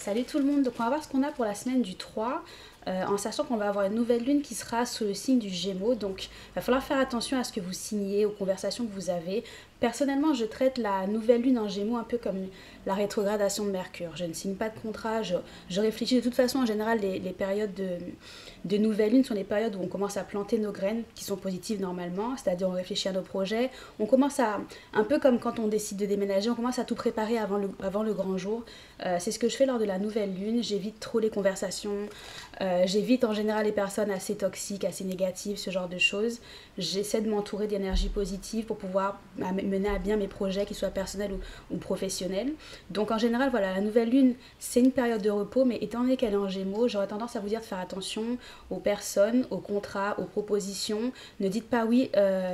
Salut tout le monde, donc on va voir ce qu'on a pour la semaine du 3, en sachant qu'on va avoir une nouvelle lune qui sera sous le signe du Gémeaux, donc il va falloir faire attention à ce que vous signez, aux conversations que vous avez. Personnellement, je traite la nouvelle lune en Gémeaux un peu comme la rétrogradation de Mercure. Je ne signe pas de contrat, je réfléchis de toute façon. En général, les périodes de nouvelle lune sont les périodes où on commence à planter nos graines, qui sont positives normalement, c'est-à-dire on réfléchit à nos projets, on commence à, un peu comme quand on décide de déménager, on commence à tout préparer avant le grand jour. C'est ce que je fais lors de la nouvelle lune. J'évite trop les conversations, j'évite en général les personnes assez toxiques, assez négatives, ce genre de choses. J'essaie de m'entourer d'énergie positive pour pouvoir mener à bien mes projets, qu'ils soient personnels ou professionnels. Donc en général, voilà, la nouvelle lune, c'est une période de repos, mais étant donné qu'elle est en Gémeaux, j'aurais tendance à vous dire de faire attention aux personnes, aux contrats, aux propositions. Ne dites pas oui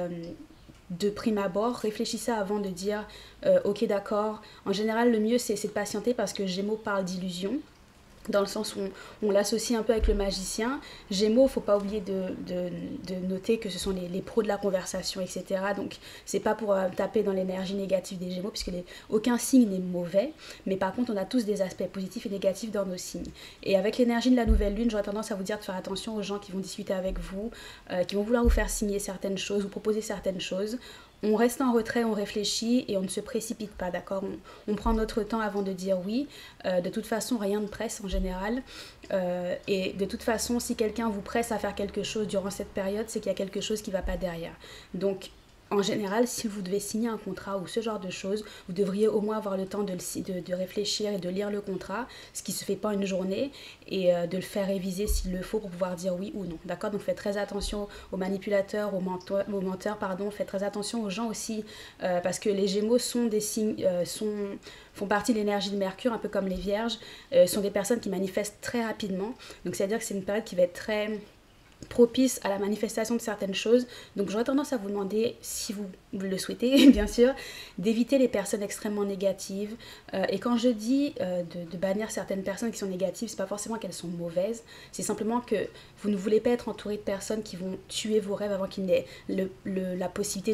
de prime abord, réfléchissez avant de dire ok d'accord. En général, le mieux c'est de patienter parce que Gémeaux parle d'illusion, dans le sens où on l'associe un peu avec le magicien. Gémeaux, il ne faut pas oublier de noter que ce sont les pros de la conversation, etc. Donc, c'est pas pour taper dans l'énergie négative des Gémeaux, puisque aucun signe n'est mauvais, mais par contre, on a tous des aspects positifs et négatifs dans nos signes. Et avec l'énergie de la nouvelle lune, j'aurais tendance à vous dire de faire attention aux gens qui vont discuter avec vous, qui vont vouloir vous faire signer certaines choses, vous proposer certaines choses. On reste en retrait, on réfléchit et on ne se précipite pas, d'accord, on prend notre temps avant de dire oui. De toute façon, rien ne presse en général. Et de toute façon, si quelqu'un vous presse à faire quelque chose durant cette période, c'est qu'il y a quelque chose qui ne va pas derrière. Donc, en général, si vous devez signer un contrat ou ce genre de choses, vous devriez au moins avoir le temps de réfléchir et de lire le contrat, ce qui ne se fait pas une journée, et de le faire réviser s'il le faut pour pouvoir dire oui ou non. D'accord. Donc faites très attention aux manipulateurs, aux menteurs, pardon. Faites très attention aux gens aussi, parce que les Gémeaux sont des signes, font partie de l'énergie de Mercure, un peu comme les Vierges, sont des personnes qui manifestent très rapidement. Donc c'est-à-dire que c'est une période qui va être très propice à la manifestation de certaines choses. Donc j'aurais tendance à vous demander, si vous le souhaitez bien sûr, d'éviter les personnes extrêmement négatives. Et quand je dis de bannir certaines personnes qui sont négatives, c'est pas forcément qu'elles sont mauvaises, c'est simplement que vous ne voulez pas être entouré de personnes qui vont tuer vos rêves avant qu'il n'ait la possibilité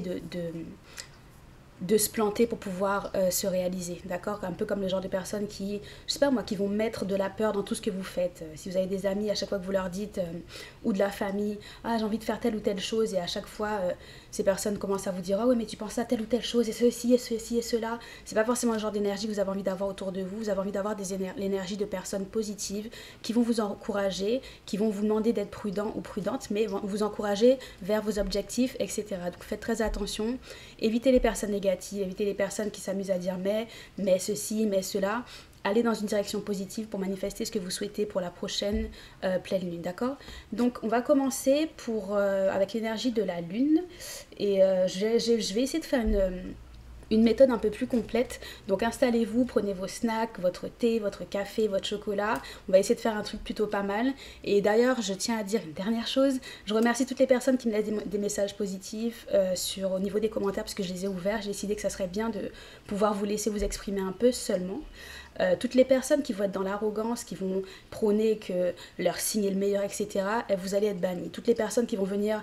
de se planter pour pouvoir se réaliser, d'accord. Un peu comme le genre de personnes qui, je sais pas moi, qui vont mettre de la peur dans tout ce que vous faites. Si vous avez des amis, à chaque fois que vous leur dites, ou de la famille, ah j'ai envie de faire telle ou telle chose, et à chaque fois ces personnes commencent à vous dire, ah oui mais tu penses à telle ou telle chose, et ceci, et ceci, et cela. C'est pas forcément le genre d'énergie que vous avez envie d'avoir autour de vous. Vous avez envie d'avoir l'énergie de personnes positives qui vont vous encourager, qui vont vous demander d'être prudent ou prudente, mais vont vous encourager vers vos objectifs, etc. Donc faites très attention, évitez les personnes négatives, évitez les personnes qui s'amusent à dire mais ceci, mais cela. Allez dans une direction positive pour manifester ce que vous souhaitez pour la prochaine pleine lune, d'accord. Donc on va commencer avec l'énergie de la lune, et je vais essayer de faire une méthode un peu plus complète. Donc installez-vous, prenez vos snacks, votre thé, votre café, votre chocolat. On va essayer de faire un truc plutôt pas mal. Et d'ailleurs, je tiens à dire une dernière chose. Je remercie toutes les personnes qui me laissent des messages positifs au niveau des commentaires, parce que je les ai ouverts. J'ai décidé que ça serait bien de pouvoir vous laisser vous exprimer un peu seulement. Toutes les personnes qui vont être dans l'arrogance, qui vont prôner que leur signe est le meilleur, etc., vous allez être bannis. Toutes les personnes qui vont venir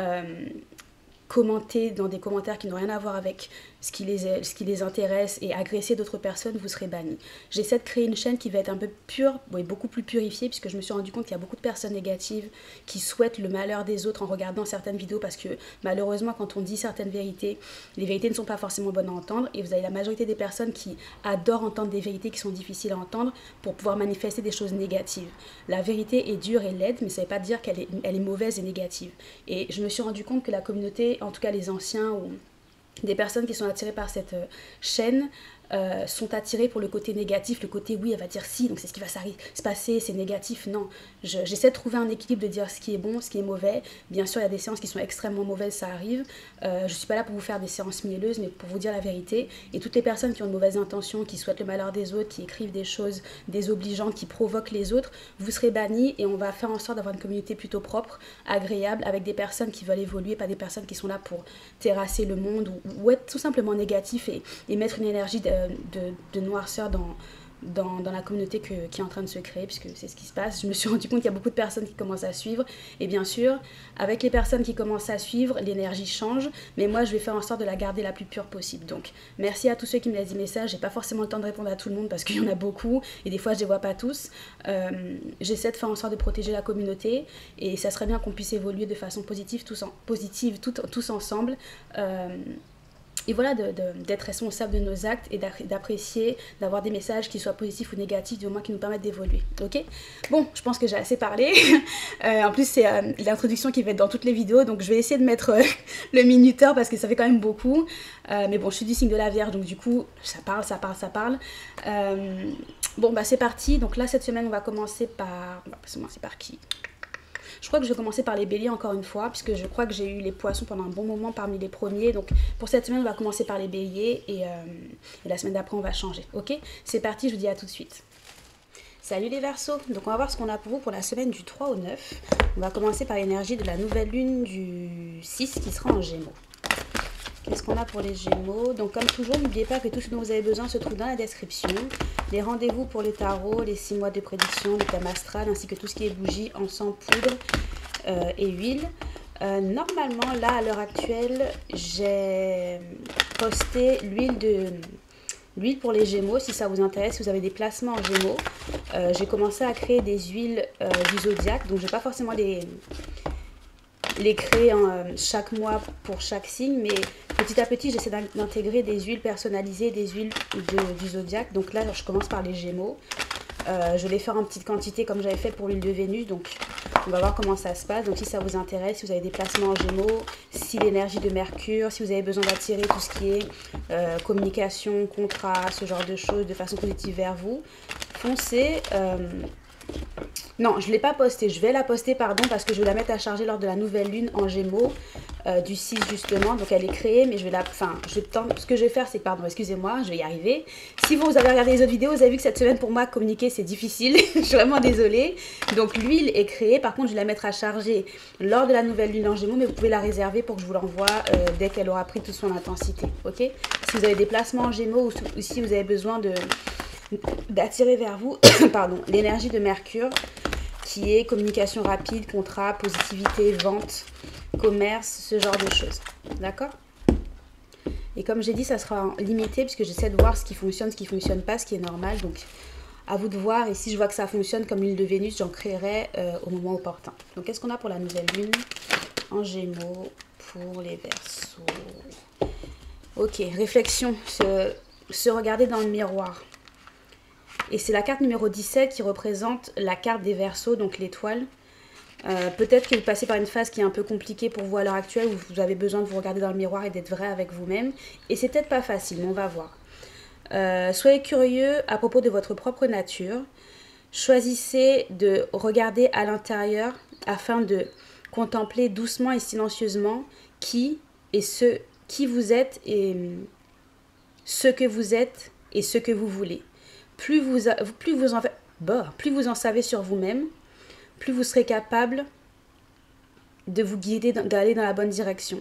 commenter dans des commentaires qui n'ont rien à voir avec ce qui les intéresse et agresser d'autres personnes, vous serez bannis. J'essaie de créer une chaîne qui va être un peu pure, oui, beaucoup plus purifiée, puisque je me suis rendu compte qu'il y a beaucoup de personnes négatives qui souhaitent le malheur des autres en regardant certaines vidéos, parce que malheureusement quand on dit certaines vérités, les vérités ne sont pas forcément bonnes à entendre, et vous avez la majorité des personnes qui adorent entendre des vérités qui sont difficiles à entendre pour pouvoir manifester des choses négatives. La vérité est dure et laide, mais ça ne veut pas dire qu'elle est mauvaise et négative. Et je me suis rendu compte que la communauté, en tout cas les anciens ou des personnes qui sont attirées par cette chaîne, sont attirées pour le côté négatif, le côté oui elle va dire si, donc c'est ce qui va se passer, c'est négatif. Non, j'essaie de trouver un équilibre, de dire ce qui est bon, ce qui est mauvais. Bien sûr il y a des séances qui sont extrêmement mauvaises, ça arrive. Je suis pas là pour vous faire des séances mielleuses, mais pour vous dire la vérité. Et toutes les personnes qui ont de mauvaises intentions, qui souhaitent le malheur des autres, qui écrivent des choses désobligeantes, qui provoquent les autres, vous serez bannis, et on va faire en sorte d'avoir une communauté plutôt propre, agréable, avec des personnes qui veulent évoluer, pas des personnes qui sont là pour terrasser le monde ou être tout simplement négatif et mettre une énergie de noirceur dans la communauté qui est en train de se créer, puisque c'est ce qui se passe. Je me suis rendu compte qu'il y a beaucoup de personnes qui commencent à suivre. Et bien sûr, avec les personnes qui commencent à suivre, l'énergie change. Mais moi, je vais faire en sorte de la garder la plus pure possible. Donc, merci à tous ceux qui me laissent des messages. J'ai pas forcément le temps de répondre à tout le monde parce qu'il y en a beaucoup. Et des fois, je les vois pas tous. J'essaie de faire en sorte de protéger la communauté. Et ça serait bien qu'on puisse évoluer de façon positive, tous ensemble. Et voilà, d'être responsable de nos actes et d'apprécier, d'avoir des messages qui soient positifs ou négatifs, du moins qui nous permettent d'évoluer. Ok? Bon, je pense que j'ai assez parlé. En plus, c'est l'introduction qui va être dans toutes les vidéos, donc je vais essayer de mettre le minuteur parce que ça fait quand même beaucoup. Mais bon, je suis du signe de la Vierge, donc du coup, ça parle. Bon, bah c'est parti. Donc là, cette semaine, on va commencer par... qui? Je crois que je vais commencer par les béliers encore une fois, puisque je crois que j'ai eu les poissons pendant un bon moment parmi les premiers. Donc pour cette semaine, on va commencer par les béliers et la semaine d'après, on va changer. Ok? C'est parti, je vous dis à tout de suite. Salut les Verseaux. Donc on va voir ce qu'on a pour vous pour la semaine du 3 au 9. On va commencer par l'énergie de la nouvelle lune du 6 qui sera en Gémeaux. Qu'est-ce qu'on a pour les Gémeaux? Donc comme toujours, n'oubliez pas que tout ce dont vous avez besoin se trouve dans la description. Les rendez-vous pour le tarot, les 6 mois de prédiction, le thème astral, ainsi que tout ce qui est bougie, encens, poudre et huile. Normalement, là, à l'heure actuelle, j'ai posté l'huile pour les Gémeaux, si ça vous intéresse, si vous avez des placements en Gémeaux. J'ai commencé à créer des huiles du zodiaque, donc je ne vais pas forcément les créer chaque mois pour chaque signe, mais petit à petit j'essaie d'intégrer des huiles personnalisées, des huiles du zodiaque. Donc là je commence par les Gémeaux, je vais les faire en petite quantité comme j'avais fait pour l'huile de Vénus, donc on va voir comment ça se passe. Donc si ça vous intéresse, si vous avez des placements en Gémeaux, si l'énergie de Mercure, si vous avez besoin d'attirer tout ce qui est communication, contrat, ce genre de choses de façon positive vers vous, foncez. Non, je ne l'ai pas postée, je vais la poster, pardon, parce que je vais la mettre à charger lors de la nouvelle lune en Gémeaux du 6 justement. Donc elle est créée, mais je vais la... Enfin, ce que je vais faire, c'est... Pardon, excusez-moi, je vais y arriver. Si vous avez regardé les autres vidéos, vous avez vu que cette semaine, pour moi, communiquer, c'est difficile. Je suis vraiment désolée. Donc l'huile est créée, par contre, je vais la mettre à charger lors de la nouvelle lune en Gémeaux, mais vous pouvez la réserver pour que je vous l'envoie dès qu'elle aura pris toute son intensité, ok? Si vous avez des placements en Gémeaux ou si vous avez besoin d'attirer vers vous pardon, l'énergie de Mercure, qui est communication rapide, contrat, positivité, vente, commerce, ce genre de choses. D'accord? Et comme j'ai dit, ça sera limité puisque j'essaie de voir ce qui fonctionne, ce qui ne fonctionne pas, ce qui est normal. Donc, à vous de voir. Et si je vois que ça fonctionne comme l'huile de Vénus, j'en créerai au moment opportun. Donc, qu'est-ce qu'on a pour la nouvelle lune en Gémeaux pour les Verseaux? Ok, réflexion, se regarder dans le miroir. Et c'est la carte numéro 17 qui représente la carte des Verseaux, donc l'étoile. Peut-être que vous passez par une phase qui est un peu compliquée pour vous à l'heure actuelle, où vous avez besoin de vous regarder dans le miroir et d'être vrai avec vous-même. Et c'est peut-être pas facile, mais on va voir. Soyez curieux à propos de votre propre nature. Choisissez de regarder à l'intérieur afin de contempler doucement et silencieusement qui vous êtes et ce que vous êtes et ce que vous voulez. Plus vous en savez sur vous-même, plus vous serez capable de vous guider, d'aller dans la bonne direction.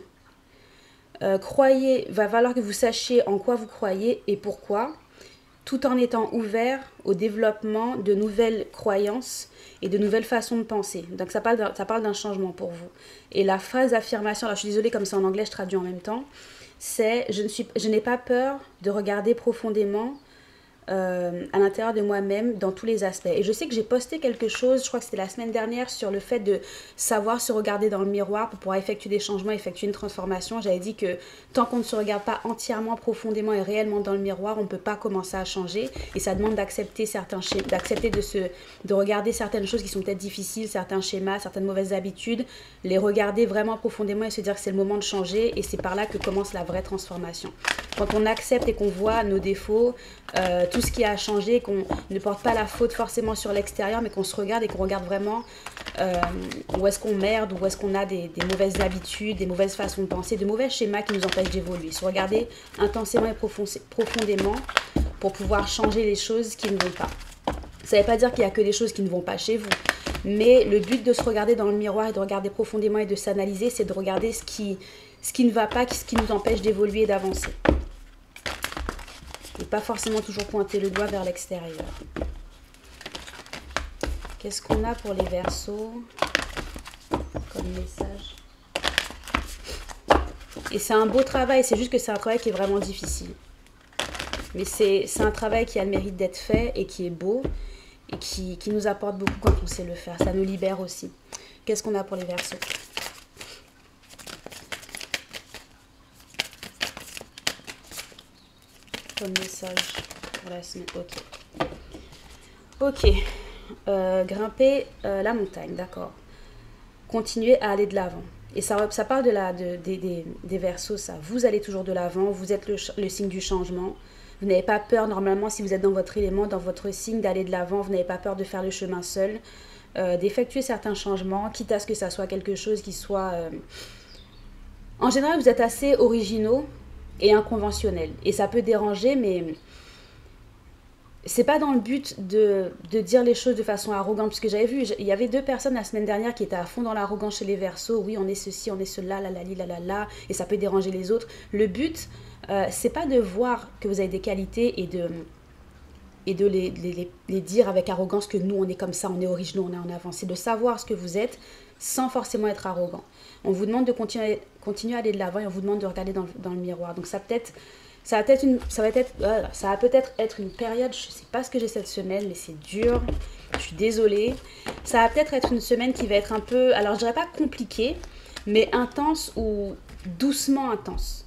Va falloir que vous sachiez en quoi vous croyez et pourquoi, tout en étant ouvert au développement de nouvelles croyances et de nouvelles façons de penser. Donc ça parle d'un changement pour vous. Et la phrase d'affirmation, alors je suis désolée comme c'est en anglais, je traduis en même temps, c'est « Je n'ai pas peur de regarder profondément à l'intérieur de moi-même dans tous les aspects. » Et je sais que j'ai posté quelque chose, je crois que c'était la semaine dernière, sur le fait de savoir se regarder dans le miroir pour pouvoir effectuer des changements, effectuer une transformation. J'avais dit que tant qu'on ne se regarde pas entièrement, profondément et réellement dans le miroir, on ne peut pas commencer à changer. Et ça demande d'accepter certains schémas, d'accepter de regarder certaines choses qui sont peut-être difficiles, certains schémas, certaines mauvaises habitudes, les regarder vraiment profondément et se dire que c'est le moment de changer. Et c'est par là que commence la vraie transformation. Quand on accepte et qu'on voit nos défauts, tout ce qui a changé, qu'on ne porte pas la faute forcément sur l'extérieur, mais qu'on se regarde et qu'on regarde vraiment où est-ce qu'on merde, où est-ce qu'on a des mauvaises habitudes, des mauvaises façons de penser, de mauvais schémas qui nous empêchent d'évoluer. Se regarder intensément et profondément pour pouvoir changer les choses qui ne vont pas. Ça ne veut pas dire qu'il n'y a que des choses qui ne vont pas chez vous, mais le but de se regarder dans le miroir et de regarder profondément et de s'analyser, c'est de regarder ce qui ne va pas, ce qui nous empêche d'évoluer et d'avancer. Ok. pas forcément toujours pointer le doigt vers l'extérieur. Qu'est-ce qu'on a pour les Verseaux comme message? Et c'est un beau travail, c'est juste que c'est un travail qui est vraiment difficile. Mais c'est un travail qui a le mérite d'être fait et qui est beau et qui nous apporte beaucoup quand on sait le faire. Ça nous libère aussi. Qu'est-ce qu'on a pour les Verseaux? Comme message pour la semaine. Ok. Grimper la montagne, d'accord. Continuez à aller de l'avant. Et ça parle des Verseaux, ça. Vous allez toujours de l'avant, vous êtes le signe du changement. Vous n'avez pas peur, normalement, si vous êtes dans votre élément, dans votre signe, d'aller de l'avant. Vous n'avez pas peur de faire le chemin seul, d'effectuer certains changements, quitte à ce que ça soit quelque chose qui soit... En général, vous êtes assez originaux et inconventionnels. Et ça peut déranger, mais... c'est pas dans le but de dire les choses de façon arrogante, parce que j'avais vu, il y avait 2 personnes la semaine dernière qui étaient à fond dans l'arrogance chez les Verseaux. Oui, on est ceci, on est cela, la, et ça peut déranger les autres. Le but, c'est pas de voir que vous avez des qualités et de les dire avec arrogance que nous, on est comme ça, on est originaux, on est en avance. C'est de savoir ce que vous êtes sans forcément être arrogant. On vous demande de continuer à aller de l'avant et on vous demande de regarder dans le miroir. Donc ça va peut-être être une période, je ne sais pas ce que j'ai cette semaine, mais c'est dur, je suis désolée. Ça va peut-être être une semaine qui va être un peu, alors je dirais pas compliquée, mais intense ou doucement intense.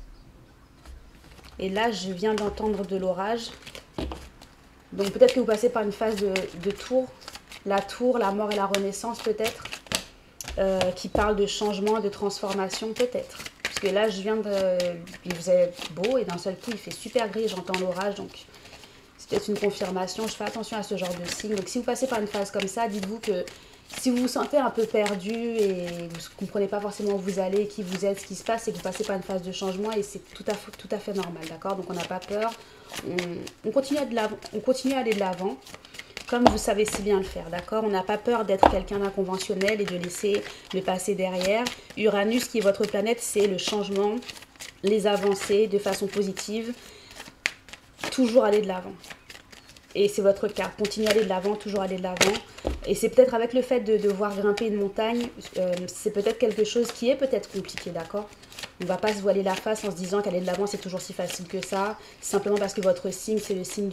Et là, je viens d'entendre de l'orage. Donc peut-être que vous passez par une phase de tour, la mort et la renaissance peut-être, qui parle de changement, de transformation peut-être. Parce que là, il faisait beau et d'un seul coup, il fait super gris, j'entends l'orage. Donc, c'est peut-être une confirmation. Je fais attention à ce genre de signe. Donc, si vous passez par une phase comme ça, dites-vous que si vous vous sentez un peu perdu et vous ne comprenez pas forcément où vous allez, qui vous êtes, ce qui se passe, c'est que vous passez par une phase de changement et c'est tout à fait normal, d'accord? Donc, on n'a pas peur. On continue à aller de l'avant. Comme vous savez si bien le faire, d'accord? On n'a pas peur d'être quelqu'un d'inconventionnel et de laisser le passé derrière. Uranus, qui est votre planète, c'est le changement, les avancées de façon positive. Toujours aller de l'avant. Et c'est votre cas. Continuez à aller de l'avant, toujours aller de l'avant. Et c'est peut-être avec le fait de devoir grimper une montagne, c'est peut-être quelque chose qui est peut-être compliqué, d'accord? On ne va pas se voiler la face en se disant qu'aller de l'avant, c'est toujours si facile que ça. Simplement parce que votre signe, c'est le signe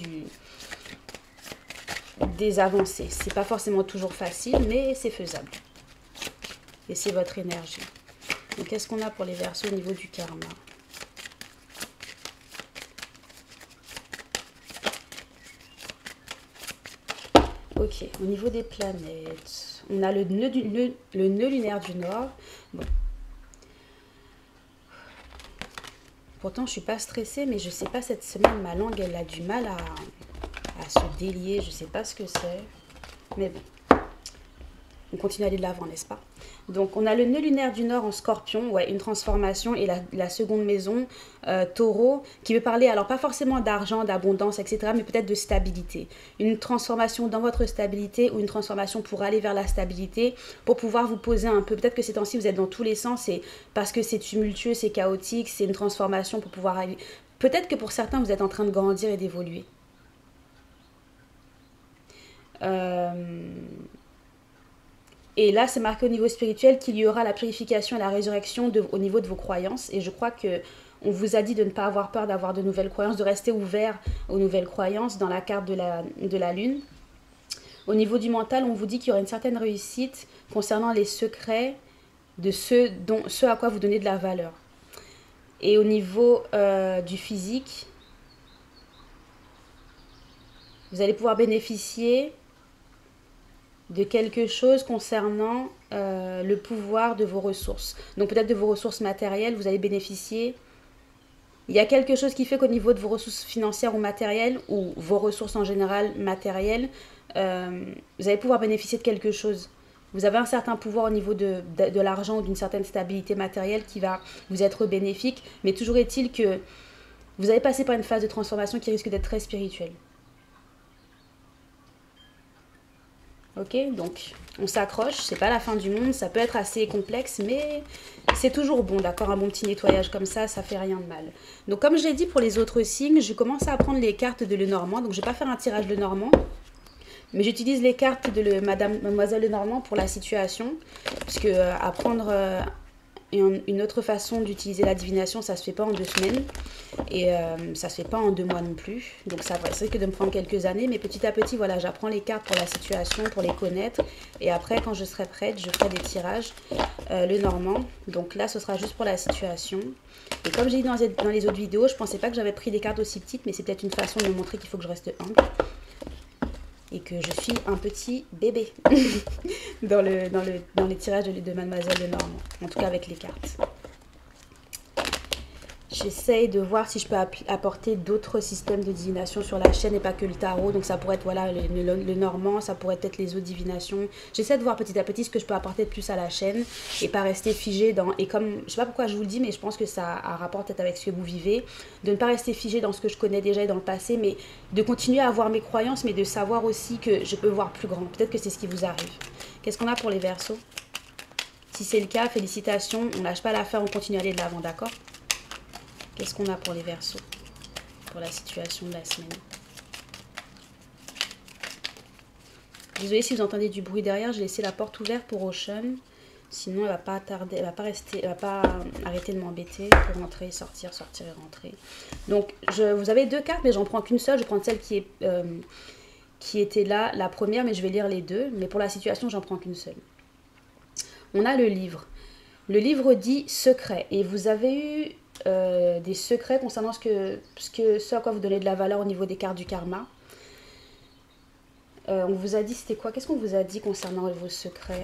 des avancées. C'est pas forcément toujours facile, mais c'est faisable. Et c'est votre énergie. Donc, qu'est-ce qu'on a pour les Verseaux au niveau du karma? Ok, au niveau des planètes, on a le nœud lunaire du Nord. Bon. Pourtant, je suis pas stressée, mais je sais pas, cette semaine, ma langue, elle a du mal à se délier, je sais pas ce que c'est, mais bon, on continue à aller de l'avant, n'est-ce pas? Donc on a le nœud lunaire du Nord en Scorpion, ouais, une transformation, et la seconde maison, Taureau, qui veut parler, alors pas forcément d'argent, d'abondance, etc., mais peut-être de stabilité. Une transformation dans votre stabilité ou une transformation pour aller vers la stabilité, pour pouvoir vous poser un peu, peut-être que ces temps-ci vous êtes dans tous les sens, et parce que c'est tumultueux, c'est chaotique, c'est une transformation pour pouvoir aller... Peut-être que pour certains vous êtes en train de grandir et d'évoluer. Et là, c'est marqué au niveau spirituel qu'il y aura la purification et la résurrection au niveau de vos croyances. Et je crois que on vous a dit de ne pas avoir peur d'avoir de nouvelles croyances, de rester ouvert aux nouvelles croyances dans la carte de la Lune. Au niveau du mental, on vous dit qu'il y aura une certaine réussite concernant les secrets de ce à quoi vous donnez de la valeur. Et au niveau du physique, vous allez pouvoir bénéficier de quelque chose concernant le pouvoir de vos ressources. Donc peut-être de vos ressources matérielles, vous allez bénéficier. Il y a quelque chose qui fait qu'au niveau de vos ressources financières ou matérielles, ou vos ressources en général matérielles, vous allez pouvoir bénéficier de quelque chose. Vous avez un certain pouvoir au niveau de l'argent ou d'une certaine stabilité matérielle qui va vous être bénéfique. Mais toujours est-il que vous allez passer par une phase de transformation qui risque d'être très spirituelle. Ok, donc On s'accroche, c'est pas la fin du monde, ça peut être assez complexe, mais c'est toujours bon, d'accord? Un bon petit nettoyage comme ça fait rien de mal. Donc comme je l'ai dit pour les autres signes, je commence à prendre les cartes de Lenormand. Donc je vais pas faire un tirage Lenormand, mais j'utilise les cartes de Mademoiselle Lenormand pour la situation, puisque apprendre une autre façon d'utiliser la divination, ça se fait pas en 2 semaines. Et ça se fait pas en 2 mois non plus. Donc ça risque de me prendre quelques années. Mais petit à petit, voilà, j'apprends les cartes pour la situation, pour les connaître. Et après, quand je serai prête, je ferai des tirages Lenormand. Donc là, ce sera juste pour la situation. Et comme j'ai dit dans les autres vidéos, je pensais pas que j'avais pris des cartes aussi petites. Mais c'est peut-être une façon de me montrer qu'il faut que je reste humble. Et que je suis un petit bébé dans les tirages de Mademoiselle Lenormand. En tout cas avec les cartes. J'essaye de voir si je peux apporter d'autres systèmes de divination sur la chaîne et pas que le tarot. Donc ça pourrait être voilà, le normand, ça pourrait être les autres divinations. J'essaie de voir petit à petit ce que je peux apporter de plus à la chaîne et pas rester figé dans... Et comme, je sais pas pourquoi je vous le dis, mais je pense que ça a rapport peut-être avec ce que vous vivez. De ne pas rester figé dans ce que je connais déjà et dans le passé, mais de continuer à avoir mes croyances, mais de savoir aussi que je peux voir plus grand. Peut-être que c'est ce qui vous arrive. Qu'est-ce qu'on a pour les Verseaux? Si c'est le cas, félicitations. On lâche pas l'affaire, on continue à aller de l'avant, d'accord? Qu'est-ce qu'on a pour les Verseaux? Pour la situation de la semaine. Désolée si vous entendez du bruit derrière, j'ai laissé la porte ouverte pour Ocean. Sinon, elle va pas tarder, elle va pas rester, elle va pas arrêter de m'embêter pour rentrer, sortir, sortir et rentrer. Donc, vous avez 2 cartes, mais j'en prends qu'une seule. Je prends celle qui était là, la première, mais je vais lire les 2. Mais pour la situation, j'en prends qu'une seule. On a le livre. Le livre dit secret. Et vous avez eu des secrets concernant ce à quoi vous donnez de la valeur au niveau des cartes du karma. On vous a dit, c'était quoi? Qu'est-ce qu'on vous a dit concernant vos secrets?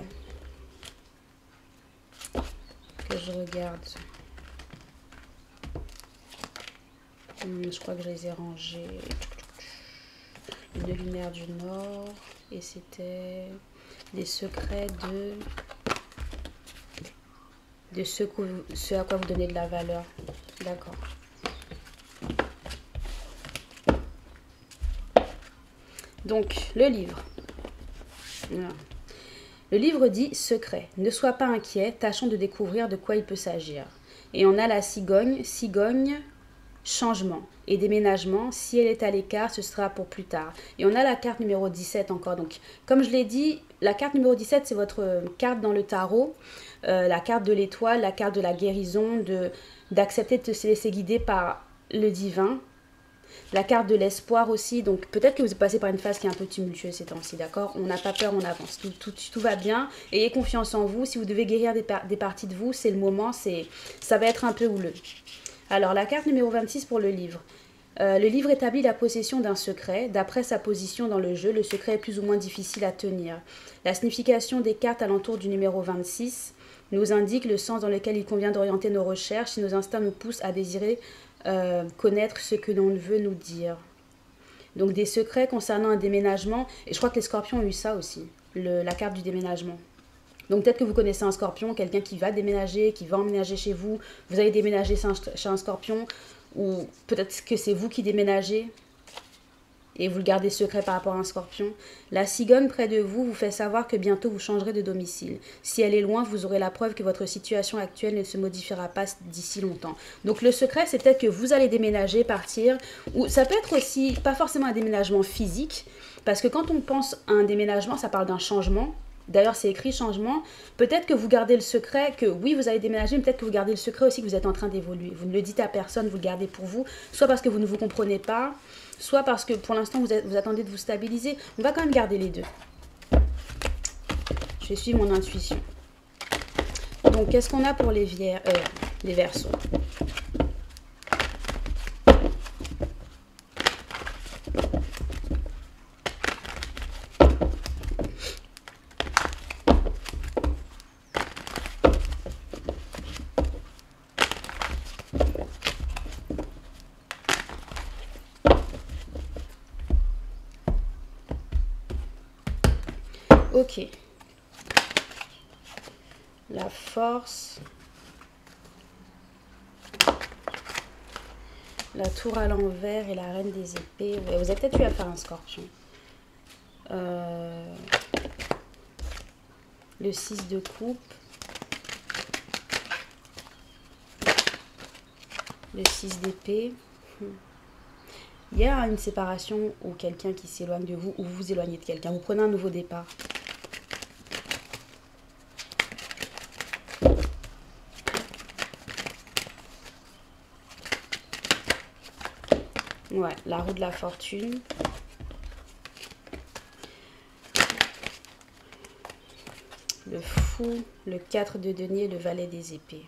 Que je regarde. Je crois que je les ai rangés. Une lumière du Nord. Et c'était des secrets de ce à quoi vous donnez de la valeur. D'accord. Donc, le livre. Voilà. Le livre dit « Secret. Ne sois pas inquiet, tâchons de découvrir de quoi il peut s'agir. » Et on a la cigogne. Cigogne, changement et déménagement. Si elle est à l'écart, ce sera pour plus tard. Et on a la carte numéro 17 encore. Donc, comme je l'ai dit, la carte numéro 17, c'est votre carte dans le tarot. La carte de l'étoile, la carte de la guérison, d'accepter de se laisser guider par le divin. La carte de l'espoir aussi, donc peut-être que vous passez par une phase qui est un peu tumultueuse ces temps-ci, d'accord? On n'a pas peur, on avance, tout va bien. Ayez confiance en vous, si vous devez guérir des parties de vous, c'est le moment, ça va être un peu houleux. Alors la carte numéro 26 pour le livre. Le livre établit la possession d'un secret. D'après sa position dans le jeu, le secret est plus ou moins difficile à tenir. La signification des cartes alentour du numéro 26 nous indique le sens dans lequel il convient d'orienter nos recherches si nos instincts nous poussent à désirer connaître ce que l'on veut nous dire. Donc des secrets concernant un déménagement. Et je crois que les scorpions ont eu ça aussi, la carte du déménagement. Donc peut-être que vous connaissez un scorpion, quelqu'un qui va déménager, qui va emménager chez vous. Vous allez déménager chez un scorpion. Ou peut-être que c'est vous qui déménagez et vous le gardez secret par rapport à un scorpion. La cigogne près de vous fait savoir que bientôt vous changerez de domicile. Si elle est loin, vous aurez la preuve que votre situation actuelle ne se modifiera pas d'ici longtemps. Donc le secret, c'est peut-être que vous allez déménager, partir, ou ça peut être aussi, pas forcément un déménagement physique, parce que quand on pense à un déménagement, ça parle d'un changement. D'ailleurs, c'est écrit changement. Peut-être que vous gardez le secret, que oui, vous allez déménager, mais peut-être que vous gardez le secret aussi que vous êtes en train d'évoluer. Vous ne le dites à personne, vous le gardez pour vous, soit parce que vous ne vous comprenez pas, soit parce que pour l'instant, vous attendez de vous stabiliser. On va quand même garder les deux. Je vais suivre mon intuition. Donc, qu'est-ce qu'on a pour les Verseaux? Ok. La force. La tour à l'envers et la reine des épées. Ouais, vous avez peut-être eu à faire un scorpion. le 6 de coupe, le 6 d'épée. Il y a une séparation ou quelqu'un qui s'éloigne de vous ou vous vous éloignez de quelqu'un. Vous prenez un nouveau départ. Ouais, la roue de la fortune. Le fou, le 4 de denier, le valet des épées.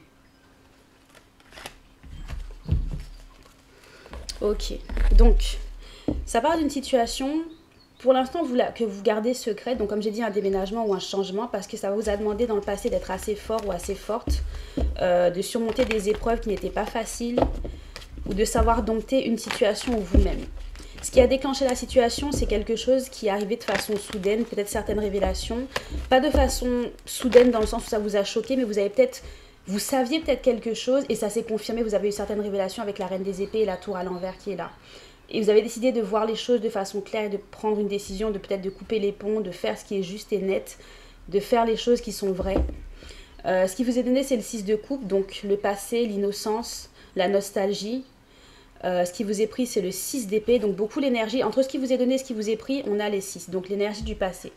Ok, donc, ça part d'une situation, pour l'instant, que vous gardez secrète. Donc, comme j'ai dit, un déménagement ou un changement, parce que ça vous a demandé dans le passé d'être assez fort ou assez forte, de surmonter des épreuves qui n'étaient pas faciles, ou de savoir dompter une situation ou vous-même. Ce qui a déclenché la situation, c'est quelque chose qui est arrivé de façon soudaine, peut-être certaines révélations. Pas de façon soudaine dans le sens où ça vous a choqué, mais vous saviez peut-être quelque chose et ça s'est confirmé. Vous avez eu certaines révélations avec la reine des épées et la tour à l'envers qui est là. Et vous avez décidé de voir les choses de façon claire et de prendre une décision, de peut-être de couper les ponts, de faire ce qui est juste et net, de faire les choses qui sont vraies. Ce qui vous est donné, c'est le 6 de coupe, donc le passé, l'innocence, la nostalgie. Ce qui vous est pris, c'est le 6 d'épée, donc beaucoup l'énergie. Entre ce qui vous est donné et ce qui vous est pris, on a les 6, donc l'énergie du passé.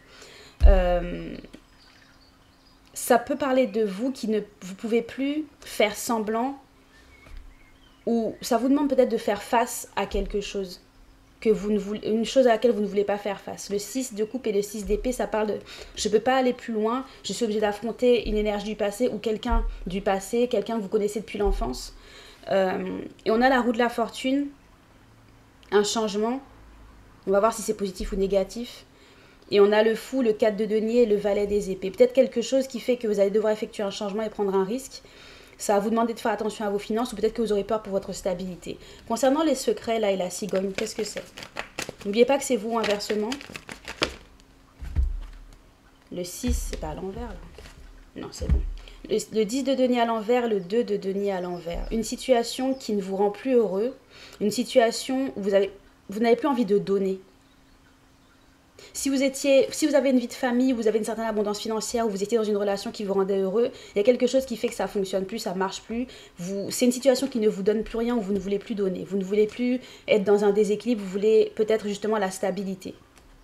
Ça peut parler de vous qui ne vous pouvez plus faire semblant, ou ça vous demande peut-être de faire face à quelque chose, une chose à laquelle vous ne voulez pas faire face. Le 6 de coupe et le 6 d'épée, ça parle de je ne peux pas aller plus loin, je suis obligée d'affronter une énergie du passé ou quelqu'un du passé, quelqu'un que vous connaissez depuis l'enfance. Et on a la roue de la fortune, un changement, on va voir si c'est positif ou négatif, et on a le fou, le 4 de denier et le valet des épées. Peut-être quelque chose qui fait que vous allez devoir effectuer un changement et prendre un risque. Ça va vous demander de faire attention à vos finances ou peut-être que vous aurez peur pour votre stabilité. Concernant les secrets là et la cigogne, qu'est-ce que c'est? N'oubliez pas que c'est vous inversement. Le 6, c'est pas à l'envers là. Non, c'est bon. Le 10 de denier à l'envers, le 2 de denier à l'envers. Une situation qui ne vous rend plus heureux. Une situation où vous n'avez plus envie de donner. Si vous avez une vie de famille, vous avez une certaine abondance financière, ou vous étiez dans une relation qui vous rendait heureux, il y a quelque chose qui fait que ça ne fonctionne plus, ça ne marche plus. C'est une situation qui ne vous donne plus rien ou vous ne voulez plus donner. Vous ne voulez plus être dans un déséquilibre, vous voulez peut-être justement la stabilité.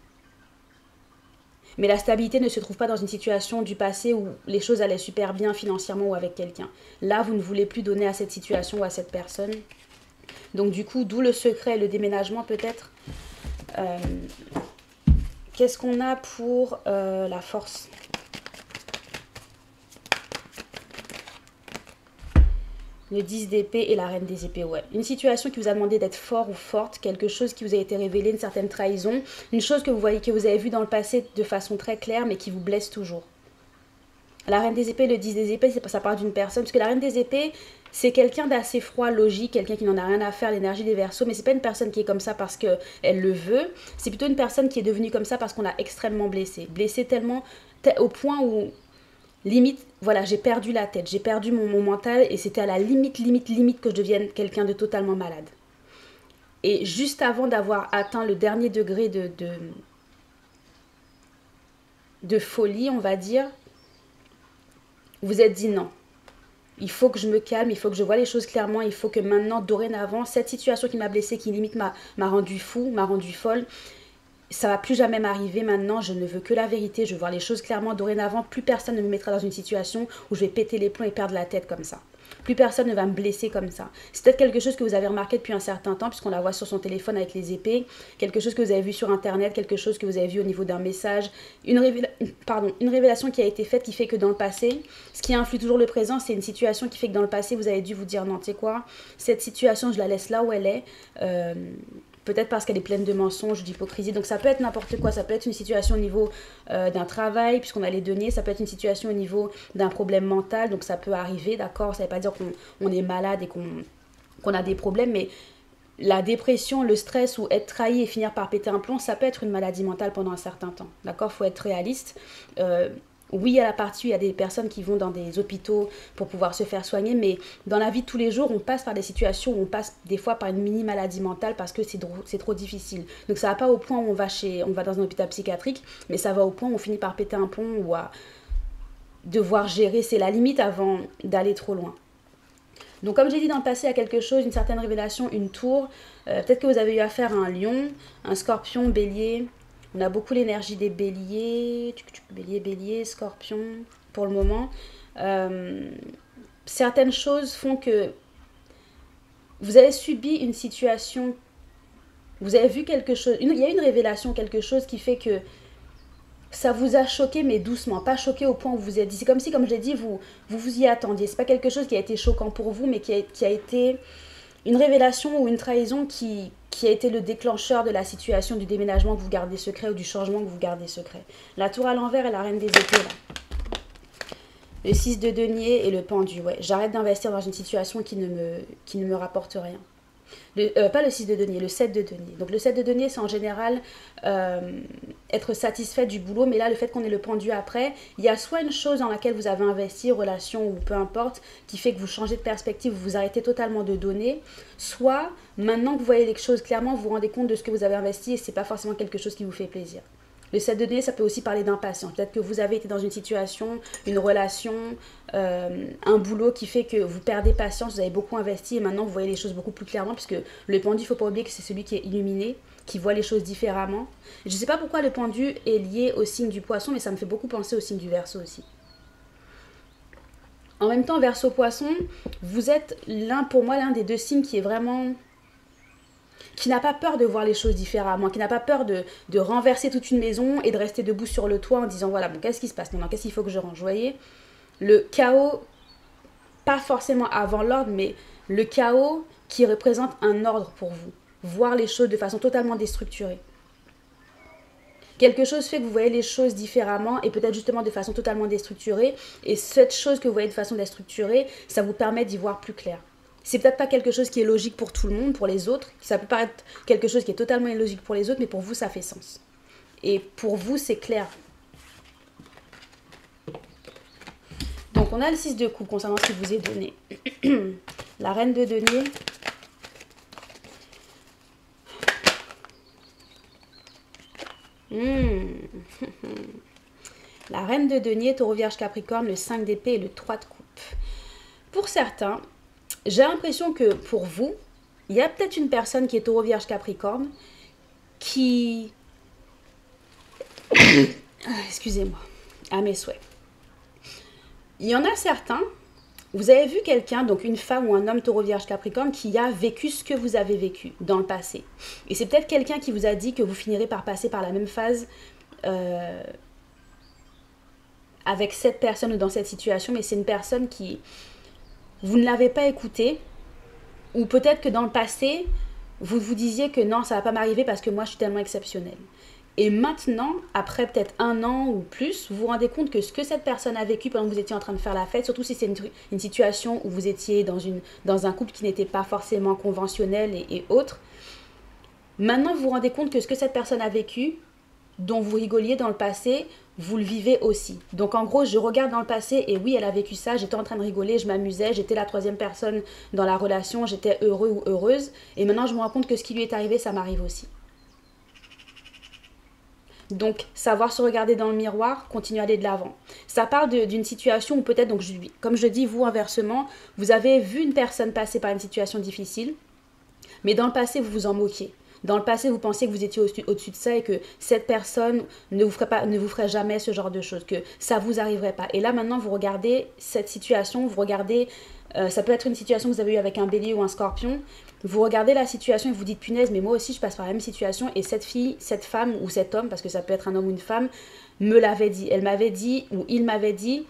Mais la stabilité ne se trouve pas dans une situation du passé où les choses allaient super bien financièrement ou avec quelqu'un. Là, vous ne voulez plus donner à cette situation ou à cette personne. Donc du coup, d'où le secret, le déménagement peut-être. Qu'est-ce qu'on a pour la force? Le 10 d'épée et la reine des épées, ouais. Une situation qui vous a demandé d'être fort ou forte, quelque chose qui vous a été révélé, une certaine trahison, une chose que vous voyez, que vous avez vue dans le passé de façon très claire, mais qui vous blesse toujours. La reine des épées, le 10 des épées, ça part d'une personne, parce que la reine des épées, c'est quelqu'un d'assez froid, logique, quelqu'un qui n'en a rien à faire, l'énergie des Verseaux, mais c'est pas une personne qui est comme ça parce qu'elle le veut, c'est plutôt une personne qui est devenue comme ça parce qu'on l'a extrêmement blessée. Blessée tellement, au point où... Limite, voilà, j'ai perdu la tête, j'ai perdu mon mental et c'était à la limite que je devienne quelqu'un de totalement malade. Et juste avant d'avoir atteint le dernier degré de folie, on va dire, vous êtes dit non. Il faut que je me calme, il faut que je vois les choses clairement, il faut que maintenant, dorénavant, cette situation qui m'a blessée, qui limite m'a rendu fou, m'a rendu folle, ça va plus jamais m'arriver maintenant, je ne veux que la vérité, je veux voir les choses clairement, dorénavant, plus personne ne me mettra dans une situation où je vais péter les plombs et perdre la tête comme ça. Plus personne ne va me blesser comme ça. C'est peut-être quelque chose que vous avez remarqué depuis un certain temps, puisqu'on la voit sur son téléphone avec les épées, quelque chose que vous avez vu sur internet, quelque chose que vous avez vu au niveau d'un message, une révélation qui a été faite qui fait que dans le passé, ce qui influe toujours le présent, c'est une situation qui fait que dans le passé, vous avez dû vous dire non, tu sais quoi, cette situation, je la laisse là où elle est, peut-être parce qu'elle est pleine de mensonges, d'hypocrisie. Donc ça peut être n'importe quoi. Ça peut être une situation au niveau d'un travail, puisqu'on a les données. Ça peut être une situation au niveau d'un problème mental. Donc ça peut arriver, d'accord? Ça ne veut pas dire qu'on est malade et qu'on a des problèmes. Mais la dépression, le stress ou être trahi et finir par péter un plomb, ça peut être une maladie mentale pendant un certain temps. D'accord? Il faut être réaliste. Oui, il y a la partie où il y a des personnes qui vont dans des hôpitaux pour pouvoir se faire soigner, mais dans la vie de tous les jours, on passe par des situations où on passe des fois par une mini-maladie mentale parce que c'est trop difficile. Donc ça va pas au point où on va dans un hôpital psychiatrique, mais ça va au point où on finit par péter un plomb ou à devoir gérer. C'est la limite avant d'aller trop loin. Donc comme j'ai dit dans le passé, il y a quelque chose, une certaine révélation, une tour. Peut-être que vous avez eu affaire à un lion, un scorpion, bélier. On a beaucoup l'énergie des béliers. Bélier, scorpion pour le moment. Certaines choses font que vous avez subi une situation, vous avez vu quelque chose, il y a une révélation, quelque chose qui fait que ça vous a choqué, mais doucement, pas choqué au point où vous vous êtes dit. C'est comme si, comme je l'ai dit, vous y attendiez. C'est pas quelque chose qui a été choquant pour vous, mais qui a été une révélation ou une trahison qui a été le déclencheur de la situation, du déménagement que vous gardez secret ou du changement que vous gardez secret. La tour à l'envers et la reine des épées, là. Le 6 de denier et le pendu, ouais. J'arrête d'investir dans une situation qui ne me rapporte rien. Pas le 6 de denier, le 7 de denier. Donc le 7 de denier, c'est en général être satisfait du boulot, mais là, le fait qu'on ait le pendu après, il y a soit une chose dans laquelle vous avez investi, relation ou peu importe, qui fait que vous changez de perspective, vous arrêtez totalement de donner, soit maintenant que vous voyez les choses clairement, vous vous rendez compte de ce que vous avez investi et c'est pas forcément quelque chose qui vous fait plaisir. Le 7 de denier, ça peut aussi parler d'impatience. Peut-être que vous avez été dans une situation, une relation, un boulot qui fait que vous perdez patience, vous avez beaucoup investi et maintenant vous voyez les choses beaucoup plus clairement puisque le pendu, il ne faut pas oublier que c'est celui qui est illuminé, qui voit les choses différemment. Je ne sais pas pourquoi le pendu est lié au signe du poisson, mais ça me fait beaucoup penser au signe du Verseau aussi. En même temps, Verseau-Poisson, vous êtes pour moi, l'un des deux signes qui est vraiment... qui n'a pas peur de voir les choses différemment, qui n'a pas peur de renverser toute une maison et de rester debout sur le toit en disant voilà, bon, qu'est-ce qui se passe maintenant, qu'est-ce qu'il faut que je range, vous voyez. Le chaos, pas forcément avant l'ordre, mais le chaos qui représente un ordre pour vous. Voir les choses de façon totalement déstructurée. Quelque chose fait que vous voyez les choses différemment et peut-être justement de façon totalement déstructurée. Et cette chose que vous voyez de façon déstructurée, ça vous permet d'y voir plus clair. C'est peut-être pas quelque chose qui est logique pour tout le monde, pour les autres. Ça peut paraître quelque chose qui est totalement illogique pour les autres, mais pour vous, ça fait sens. Et pour vous, c'est clair. Donc, on a le 6 de coupe concernant ce qui vous est donné. La reine de denier. La reine de denier, taureau, vierge, capricorne, le 5 d'épée et le 3 de coupe. Pour certains, j'ai l'impression que pour vous, il y a peut-être une personne qui est taureau, vierge, capricorne qui... Excusez-moi, à mes souhaits. Il y en a certains, vous avez vu quelqu'un, donc une femme ou un homme taureau, vierge, capricorne, qui a vécu ce que vous avez vécu dans le passé. Et c'est peut-être quelqu'un qui vous a dit que vous finirez par passer par la même phase avec cette personne ou dans cette situation, mais c'est une personne qui... Vous ne l'avez pas écouté, ou peut-être que dans le passé, vous vous disiez que non, ça ne va pas m'arriver parce que moi, je suis tellement exceptionnelle. Et maintenant, après peut-être 1 an ou plus, vous vous rendez compte que ce que cette personne a vécu pendant que vous étiez en train de faire la fête, surtout si c'est une situation où vous étiez dans un couple qui n'était pas forcément conventionnel et autres, maintenant vous vous rendez compte que ce que cette personne a vécu, dont vous rigoliez dans le passé, vous le vivez aussi. Donc en gros, je regarde dans le passé et oui, elle a vécu ça, j'étais en train de rigoler, je m'amusais, j'étais la 3e personne dans la relation, j'étais heureux ou heureuse. Et maintenant, je me rends compte que ce qui lui est arrivé, ça m'arrive aussi. Donc, savoir se regarder dans le miroir, continuer à aller de l'avant. Ça part d'une situation où peut-être, donc comme je dis, vous inversement, vous avez vu une personne passer par une situation difficile, mais dans le passé, vous vous en moquiez. Dans le passé, vous pensiez que vous étiez au-dessus de ça et que cette personne ne vous ferait jamais ce genre de choses, que ça ne vous arriverait pas. Et là, maintenant, vous regardez cette situation, vous regardez, ça peut être une situation que vous avez eue avec un bélier ou un scorpion, vous regardez la situation et vous dites, punaise, mais moi aussi, je passe par la même situation. Et cette fille, cette femme ou cet homme, parce que ça peut être un homme ou une femme, me l'avait dit. Elle m'avait dit, ou il m'avait dit,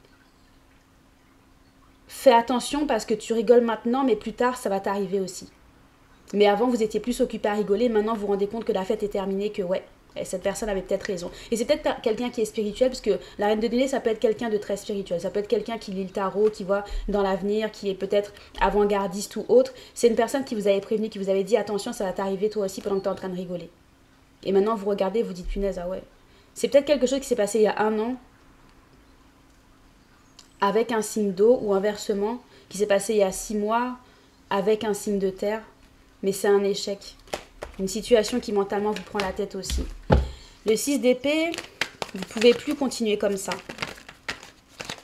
fais attention parce que tu rigoles maintenant, mais plus tard, ça va t'arriver aussi. Mais avant, vous étiez plus occupé à rigoler. Maintenant, vous vous rendez compte que la fête est terminée, que ouais, cette personne avait peut-être raison. Et c'est peut-être quelqu'un qui est spirituel, parce que la reine de denier, ça peut être quelqu'un de très spirituel. Ça peut être quelqu'un qui lit le tarot, qui voit dans l'avenir, qui est peut-être avant-gardiste ou autre. C'est une personne qui vous avait prévenu, qui vous avait dit attention, ça va t'arriver toi aussi pendant que tu es en train de rigoler. Et maintenant, vous regardez, vous dites punaise, ah ouais. C'est peut-être quelque chose qui s'est passé il y a 1 an avec un signe d'eau, ou inversement, qui s'est passé il y a 6 mois avec un signe de terre. Mais c'est un échec. Une situation qui mentalement vous prend la tête aussi. Le 6 d'épée, vous ne pouvez plus continuer comme ça.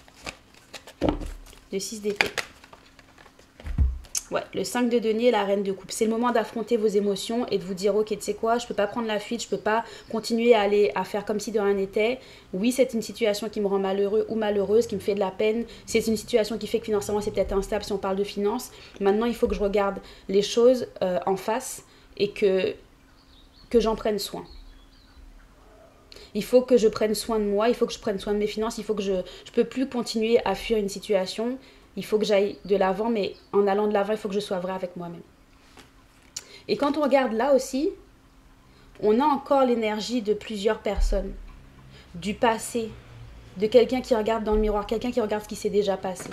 Le 6 d'épée. Ouais, le 5 de denier et la reine de coupe. C'est le moment d'affronter vos émotions et de vous dire, ok, tu sais quoi, je peux pas prendre la fuite, je peux pas continuer à faire comme si de rien n'était. Oui, c'est une situation qui me rend malheureux ou malheureuse, qui me fait de la peine. C'est une situation qui fait que financièrement, c'est peut-être instable si on parle de finances. Maintenant, il faut que je regarde les choses en face et que j'en prenne soin. Il faut que je prenne soin de moi, il faut que je prenne soin de mes finances, il faut que je peux plus continuer à fuir une situation. Il faut que j'aille de l'avant, mais en allant de l'avant, il faut que je sois vraie avec moi-même. Et quand on regarde là aussi, on a encore l'énergie de plusieurs personnes, du passé, de quelqu'un qui regarde dans le miroir, quelqu'un qui regarde ce qui s'est déjà passé.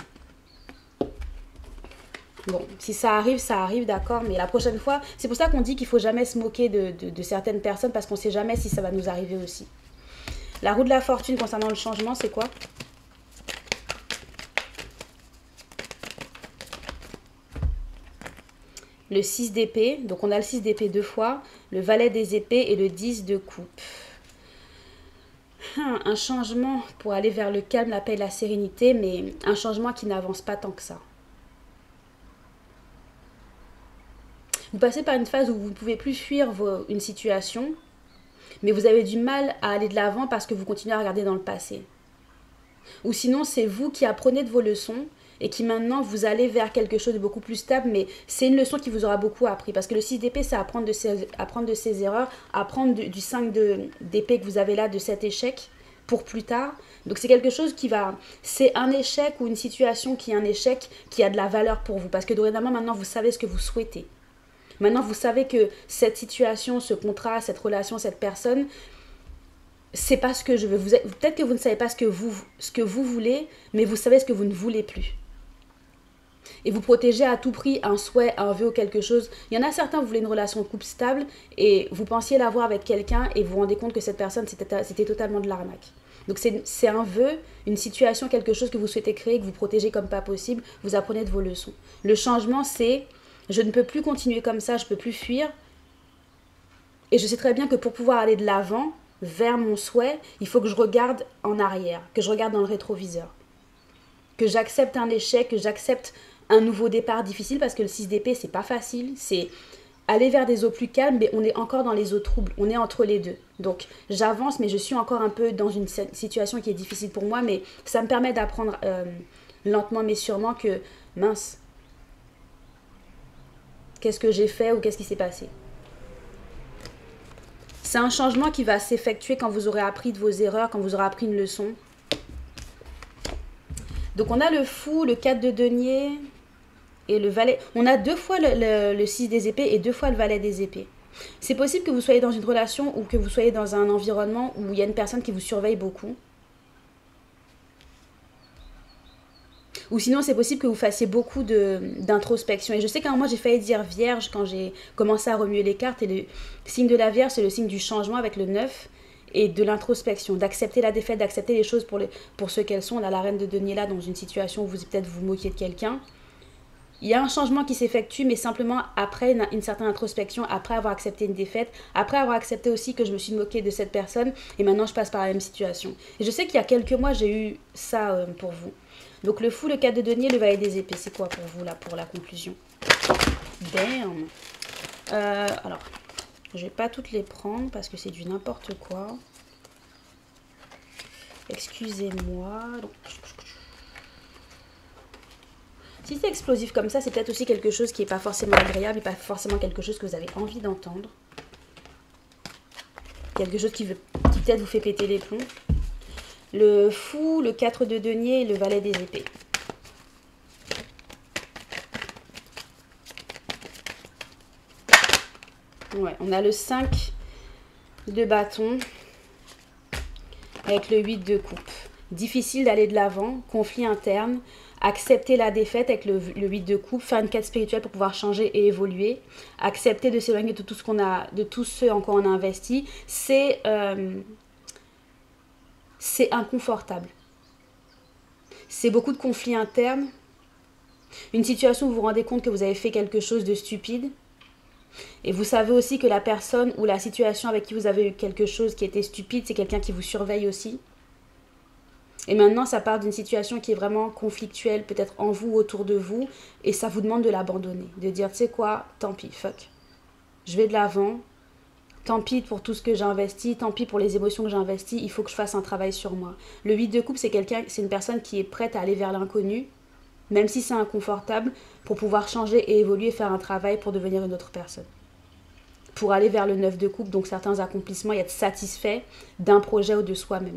Bon, si ça arrive, d'accord, mais la prochaine fois, c'est pour ça qu'on dit qu'il ne faut jamais se moquer de certaines personnes, parce qu'on ne sait jamais si ça va nous arriver aussi. La roue de la fortune concernant le changement, c'est quoi ? Le 6 d'épée, donc on a le 6 d'épée 2 fois, le valet des épées et le 10 de coupe. Un changement pour aller vers le calme, la paix et la sérénité, mais un changement qui n'avance pas tant que ça. Vous passez par une phase où vous ne pouvez plus fuir une situation, mais vous avez du mal à aller de l'avant parce que vous continuez à regarder dans le passé. Ou sinon, c'est vous qui apprenez de vos leçons et qui maintenant vous allez vers quelque chose de beaucoup plus stable, mais c'est une leçon qui vous aura beaucoup appris. Parce que le 6 d'épée, c'est apprendre de ses erreurs, apprendre du 5 d'épée que vous avez là, de cet échec, pour plus tard. Donc c'est quelque chose qui va... C'est un échec ou une situation qui est un échec qui a de la valeur pour vous. Parce que dorénavant, maintenant, vous savez ce que vous souhaitez. Maintenant, vous savez que cette situation, ce contrat, cette relation, cette personne... c'est pas ce que je veux. Peut-être que vous ne savez pas ce que vous voulez, mais vous savez ce que vous ne voulez plus. Et vous protégez à tout prix un souhait, un vœu ou quelque chose. Il y en a certains, vous voulez une relation de couple stable et vous pensiez l'avoir avec quelqu'un et vous vous rendez compte que cette personne, c'était totalement de l'arnaque. Donc c'est un vœu, une situation, quelque chose que vous souhaitez créer, que vous protégez comme pas possible. Vous apprenez de vos leçons. Le changement, c'est je ne peux plus continuer comme ça, je ne peux plus fuir. Et je sais très bien que pour pouvoir aller de l'avant, vers mon souhait, il faut que je regarde en arrière, que je regarde dans le rétroviseur. Que j'accepte un échec, que j'accepte un nouveau départ difficile, parce que le 6 d'épée, c'est pas facile. C'est aller vers des eaux plus calmes, mais on est encore dans les eaux troubles. On est entre les deux. Donc, j'avance, mais je suis encore un peu dans une situation qui est difficile pour moi, mais ça me permet d'apprendre lentement, mais sûrement que, mince, qu'est-ce que j'ai fait ou qu'est-ce qui s'est passé ? C'est un changement qui va s'effectuer quand vous aurez appris de vos erreurs, quand vous aurez appris une leçon. Donc on a le fou, le 4 de denier et le valet. On a 2 fois le 6 des épées et 2 fois le valet des épées. C'est possible que vous soyez dans une relation ou que vous soyez dans un environnement où il y a une personne qui vous surveille beaucoup. Ou sinon, c'est possible que vous fassiez beaucoup d'introspection. Et je sais qu'à un moment, j'ai failli dire vierge quand j'ai commencé à remuer les cartes. Et le signe de la vierge, c'est le signe du changement avec le 9 et de l'introspection, d'accepter la défaite, d'accepter les choses pour ce qu'elles sont. Là, la reine de denier, là, dans une situation où vous peut-être vous moquiez de quelqu'un. Il y a un changement qui s'effectue, mais simplement après une certaine introspection, après avoir accepté une défaite, après avoir accepté aussi que je me suis moquée de cette personne, et maintenant je passe par la même situation. Et je sais qu'il y a quelques mois, j'ai eu ça pour vous. Donc le fou, le 4 de denier, le valet des épées, c'est quoi pour vous là, pour la conclusion? Damn. Alors, je vais pas toutes les prendre parce que c'est du n'importe quoi. Excusez-moi. Si c'est explosif comme ça, c'est peut-être aussi quelque chose qui n'est pas forcément agréable et pas forcément quelque chose que vous avez envie d'entendre. Quelque chose qui peut-être vous fait péter les plombs. Le fou, le 4 de denier et le valet des épées. Ouais, on a le 5 de bâton avec le 8 de coupe. Difficile d'aller de l'avant, conflit interne, accepter la défaite avec le 8 de coupe, faire une quête spirituelle pour pouvoir changer et évoluer, accepter de s'éloigner de tout ce qu'on a, de tout ce en quoi on a investi, c'est inconfortable. C'est beaucoup de conflits internes, une situation où vous vous rendez compte que vous avez fait quelque chose de stupide, et vous savez aussi que la personne ou la situation avec qui vous avez eu quelque chose qui était stupide, c'est quelqu'un qui vous surveille aussi. Et maintenant, ça part d'une situation qui est vraiment conflictuelle, peut-être en vous, autour de vous, et ça vous demande de l'abandonner, de dire, tu sais quoi, tant pis, fuck. Je vais de l'avant, tant pis pour tout ce que j'ai investi, tant pis pour les émotions que j'ai investies, il faut que je fasse un travail sur moi. Le 8 de coupe, c'est une personne qui est prête à aller vers l'inconnu, même si c'est inconfortable, pour pouvoir changer et évoluer, faire un travail pour devenir une autre personne. Pour aller vers le 9 de coupe, donc certains accomplissements, et être satisfait d'un projet ou de soi-même.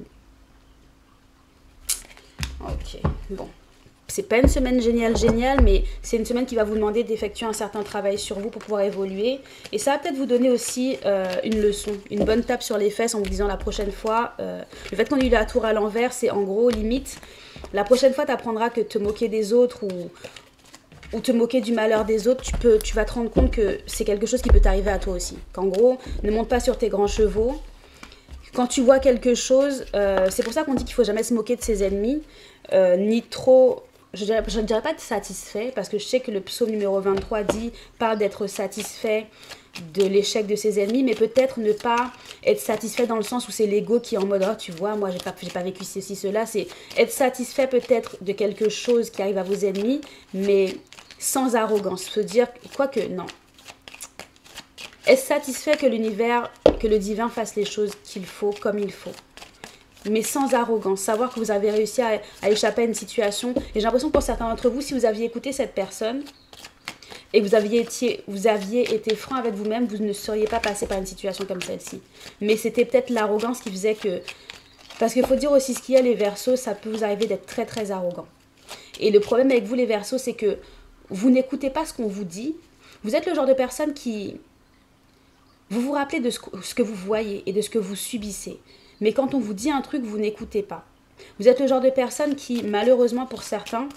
Ok, bon. C'est pas une semaine géniale, mais c'est une semaine qui va vous demander d'effectuer un certain travail sur vous pour pouvoir évoluer. Et ça va peut-être vous donner aussi une leçon, une bonne tape sur les fesses en vous disant la prochaine fois, le fait qu'on ait eu la tour à l'envers, c'est en gros, limite, la prochaine fois, tu apprendras que te moquer des autres ou te moquer du malheur des autres, tu vas te rendre compte que c'est quelque chose qui peut t'arriver à toi aussi. Qu'en gros, ne monte pas sur tes grands chevaux. Quand tu vois quelque chose, c'est pour ça qu'on dit qu'il ne faut jamais se moquer de ses ennemis, ni trop... Je ne dirais pas être satisfait, parce que je sais que le psaume numéro 23 parle d'être satisfait de l'échec de ses ennemis, mais peut-être ne pas être satisfait dans le sens où c'est l'ego qui est en mode « Oh, tu vois, moi, j'ai pas vécu ceci, cela ». C'est être satisfait peut-être de quelque chose qui arrive à vos ennemis, mais sans arrogance. Se dire, quoique, non. Être satisfait que l'univers, que le divin fasse les choses qu'il faut, comme il faut. Mais sans arrogance, savoir que vous avez réussi à échapper à une situation. Et j'ai l'impression que pour certains d'entre vous, si vous aviez écouté cette personne et que vous aviez été franc avec vous-même, vous ne seriez pas passé par une situation comme celle-ci. Mais c'était peut-être l'arrogance qui faisait que... Parce qu'il faut dire aussi ce qu'il y a, les Verseaux, ça peut vous arriver d'être très très arrogant. Et le problème avec vous, les Verseaux, c'est que vous n'écoutez pas ce qu'on vous dit. Vous êtes le genre de personne qui... Vous vous rappelez de ce que vous voyez et de ce que vous subissez. Mais quand on vous dit un truc, vous n'écoutez pas. Vous êtes le genre de personne qui, malheureusement pour certains,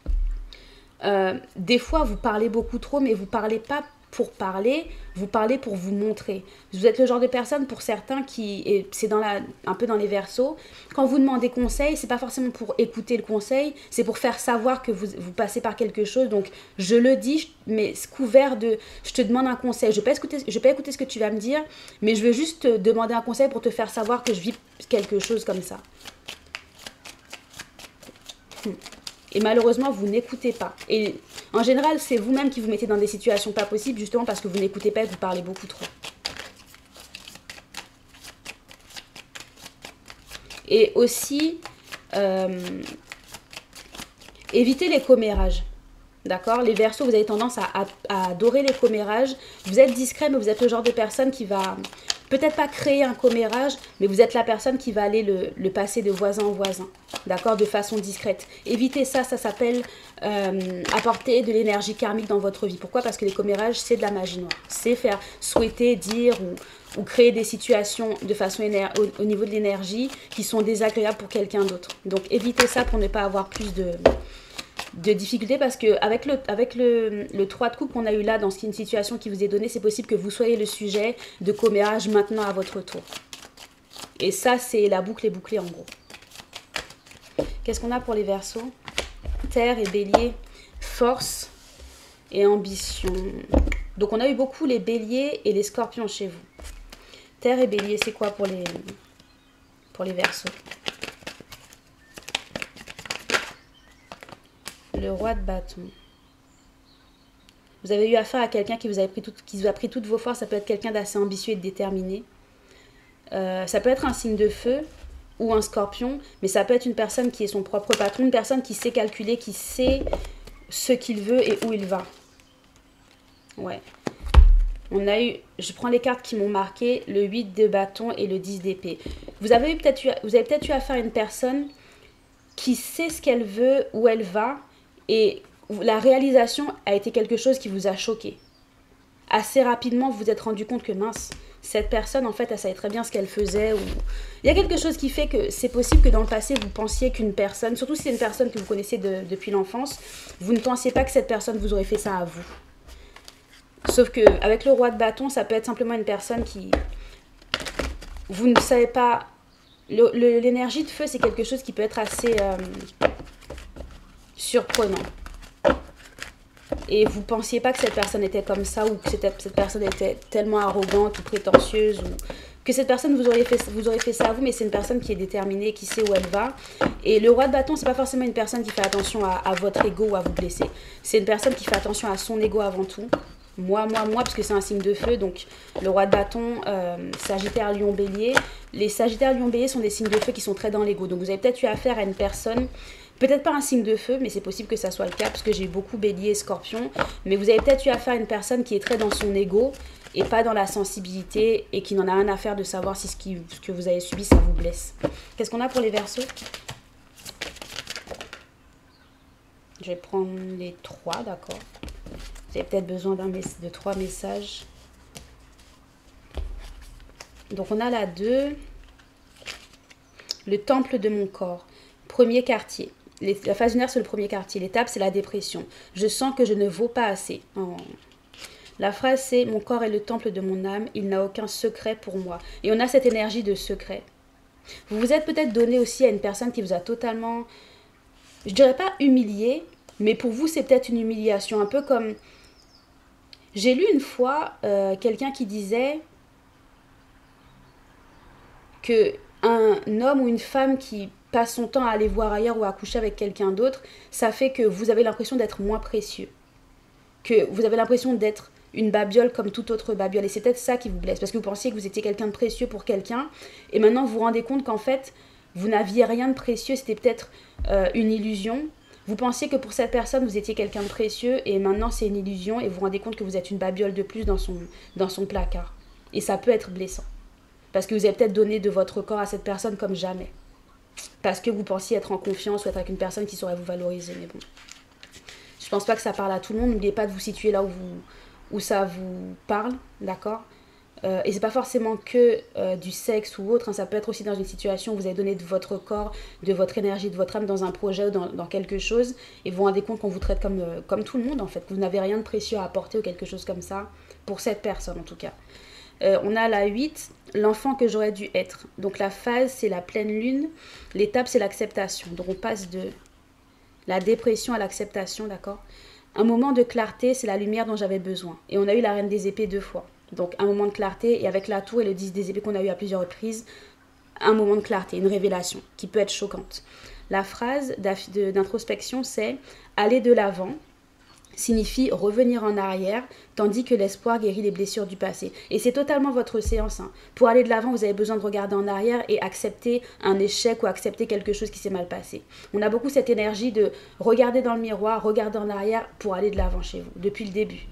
des fois vous parlez beaucoup trop, mais vous ne parlez pas pour parler, vous parlez pour vous montrer. Vous êtes le genre de personne pour certains qui, et c'est un peu dans les Verseaux, quand vous demandez conseil, c'est pas forcément pour écouter le conseil, c'est pour faire savoir que vous passez par quelque chose. Donc je le dis, mais couvert de, je te demande un conseil. Je vais pas écouter ce que tu vas me dire, mais je veux juste te demander un conseil pour te faire savoir que je vis quelque chose comme ça. Et malheureusement, vous n'écoutez pas. Et en général, c'est vous-même qui vous mettez dans des situations pas possibles, justement parce que vous n'écoutez pas et que vous parlez beaucoup trop. Et aussi, évitez les commérages. D'accord? Les Verseaux, vous avez tendance à adorer les commérages. Vous êtes discret, mais vous êtes le genre de personne qui va... Peut-être pas créer un commérage, mais vous êtes la personne qui va aller le passer de voisin en voisin. D'accord? De façon discrète. Évitez ça, ça s'appelle apporter de l'énergie karmique dans votre vie. Pourquoi? Parce que les commérages, c'est de la magie noire. C'est faire souhaiter, dire ou créer des situations de façon au niveau de l'énergie qui sont désagréables pour quelqu'un d'autre. Donc évitez ça pour ne pas avoir plus de difficultés, parce qu'avec le 3 de coupe qu'on a eu là, dans une situation qui vous est donnée, c'est possible que vous soyez le sujet de commérage maintenant à votre tour. Et ça, c'est la boucle est bouclée en gros. Qu'est-ce qu'on a pour les Verseaux? Terre et Bélier, force et ambition. Donc on a eu beaucoup les Béliers et les Scorpions chez vous. Terre et Bélier, c'est quoi pour les Verseaux? Le roi de bâton. Vous avez eu affaire à quelqu'un qui vous a pris toutes vos forces. Ça peut être quelqu'un d'assez ambitieux et de déterminé. Ça peut être un signe de feu ou un scorpion, mais ça peut être une personne qui est son propre patron, une personne qui sait calculer, qui sait ce qu'il veut et où il va. Ouais. On a eu, je prends les cartes qui m'ont marqué, le 8 de bâton et le 10 d'épée. Vous avez peut-être eu affaire à une personne qui sait ce qu'elle veut, où elle va, et la réalisation a été quelque chose qui vous a choqué. Assez rapidement, vous vous êtes rendu compte que mince, cette personne, en fait, elle savait très bien ce qu'elle faisait. Il y a quelque chose qui fait que c'est possible que dans le passé, vous pensiez qu'une personne, surtout si c'est une personne que vous connaissez depuis l'enfance, vous ne pensiez pas que cette personne vous aurait fait ça à vous. Sauf qu'avec le roi de bâton, ça peut être simplement une personne qui... Vous ne savez pas... L'énergie de feu, c'est quelque chose qui peut être assez surprenant. Et vous ne pensiez pas que cette personne était comme ça, ou que cette personne était tellement arrogante ou prétentieuse. que cette personne vous aurez fait ça à vous, mais c'est une personne qui est déterminée, qui sait où elle va. Et le roi de bâton, c'est pas forcément une personne qui fait attention à votre ego ou à vous blesser. C'est une personne qui fait attention à son ego avant tout. Moi, parce que c'est un signe de feu, donc le roi de bâton, Sagittaire, Lion, Bélier. Les Sagittaires, Lion, Bélier sont des signes de feu qui sont très dans l'ego. Donc vous avez peut-être eu affaire à une personne, peut-être pas un signe de feu, mais c'est possible que ça soit le cas, parce que j'ai eu beaucoup Bélier et Scorpion. Mais vous avez peut-être eu affaire à une personne qui est très dans son ego et pas dans la sensibilité, et qui n'en a rien à faire de savoir si ce que vous avez subi, ça vous blesse. Qu'est-ce qu'on a pour les Verseaux? Je vais prendre les 3, d'accord. Vous avez peut-être besoin de 3 messages. Donc on a la 2. Le temple de mon corps. Premier quartier. La phase lunaire, c'est le premier quartier. L'étape, c'est la dépression. Je sens que je ne vaux pas assez. Oh. La phrase, c'est « Mon corps est le temple de mon âme. Il n'a aucun secret pour moi. » Et on a cette énergie de secret. Vous vous êtes peut-être donné aussi à une personne qui vous a totalement, je dirais pas humilié, mais pour vous, c'est peut-être une humiliation. Un peu comme... J'ai lu une fois quelqu'un qui disait que un homme ou une femme qui passe son temps à aller voir ailleurs ou à coucher avec quelqu'un d'autre, ça fait que vous avez l'impression d'être moins précieux. Que vous avez l'impression d'être une babiole comme toute autre babiole. Et c'est peut-être ça qui vous blesse. Parce que vous pensiez que vous étiez quelqu'un de précieux pour quelqu'un. Et maintenant, vous vous rendez compte qu'en fait, vous n'aviez rien de précieux. C'était peut-être une illusion. Vous pensiez que pour cette personne, vous étiez quelqu'un de précieux. Et maintenant, c'est une illusion. Et vous vous rendez compte que vous êtes une babiole de plus dans son placard. Et ça peut être blessant. Parce que vous avez peut-être donné de votre corps à cette personne comme jamais. Parce que vous pensiez être en confiance ou être avec une personne qui saurait vous valoriser. Mais bon, je pense pas que ça parle à tout le monde. N'oubliez pas de vous situer là où ça vous parle, d'accord? Et c'est pas forcément que du sexe ou autre, hein, ça peut être aussi dans une situation où vous avez donné de votre corps, de votre énergie, de votre âme dans un projet ou dans quelque chose, et vous vous rendez compte qu'on vous traite comme tout le monde en fait, que vous n'avez rien de précieux à apporter ou quelque chose comme ça, pour cette personne en tout cas. On a la 8, l'enfant que j'aurais dû être. Donc la phase, c'est la pleine lune, l'étape, c'est l'acceptation. Donc on passe de la dépression à l'acceptation, d'accord? Un moment de clarté, c'est la lumière dont j'avais besoin. Et on a eu la reine des épées 2 fois. Donc un moment de clarté, et avec la tour et le 10 des épées qu'on a eu à plusieurs reprises, un moment de clarté, une révélation qui peut être choquante. La phrase d'introspection, c'est « aller de l'avant » signifie revenir en arrière, tandis que l'espoir guérit les blessures du passé. Et c'est totalement votre séance. Hein. Pour aller de l'avant, vous avez besoin de regarder en arrière et accepter un échec ou accepter quelque chose qui s'est mal passé. On a beaucoup cette énergie de regarder dans le miroir, regarder en arrière pour aller de l'avant chez vous, depuis le début.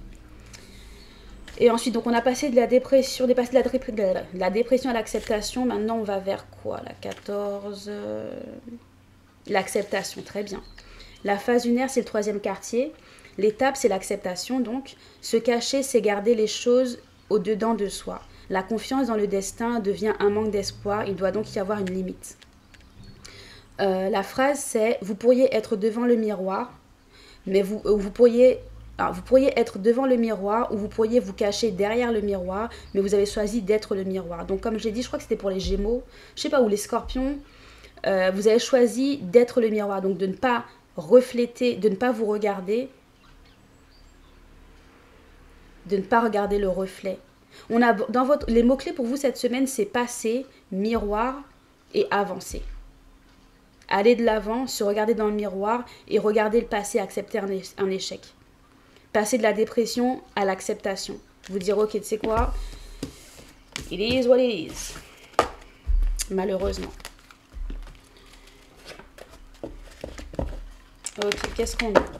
Et ensuite, donc on a passé de la dépression, la dépression à l'acceptation. Maintenant, on va vers quoi? La 14... L'acceptation, très bien. La phase lunaire, c'est le 3e quartier. L'étape, c'est l'acceptation, donc. Se cacher, c'est garder les choses au-dedans de soi. La confiance dans le destin devient un manque d'espoir. Il doit donc y avoir une limite. La phrase, c'est « Vous pourriez être devant le miroir, mais vous pourriez être devant le miroir ou vous pourriez vous cacher derrière le miroir, mais vous avez choisi d'être le miroir. » Donc, comme j'ai dit, je crois que c'était pour les Gémeaux, je sais pas, ou les Scorpions, vous avez choisi d'être le miroir, donc de ne pas refléter, de ne pas vous regarder, de ne pas regarder le reflet. On a les mots-clés pour vous cette semaine, c'est passer, miroir et avancer. Aller de l'avant, se regarder dans le miroir et regarder le passé, accepter un échec. Passer de la dépression à l'acceptation. Vous dire, ok, tu sais quoi? It is what it is. Malheureusement. Ok, qu'est-ce qu'on a?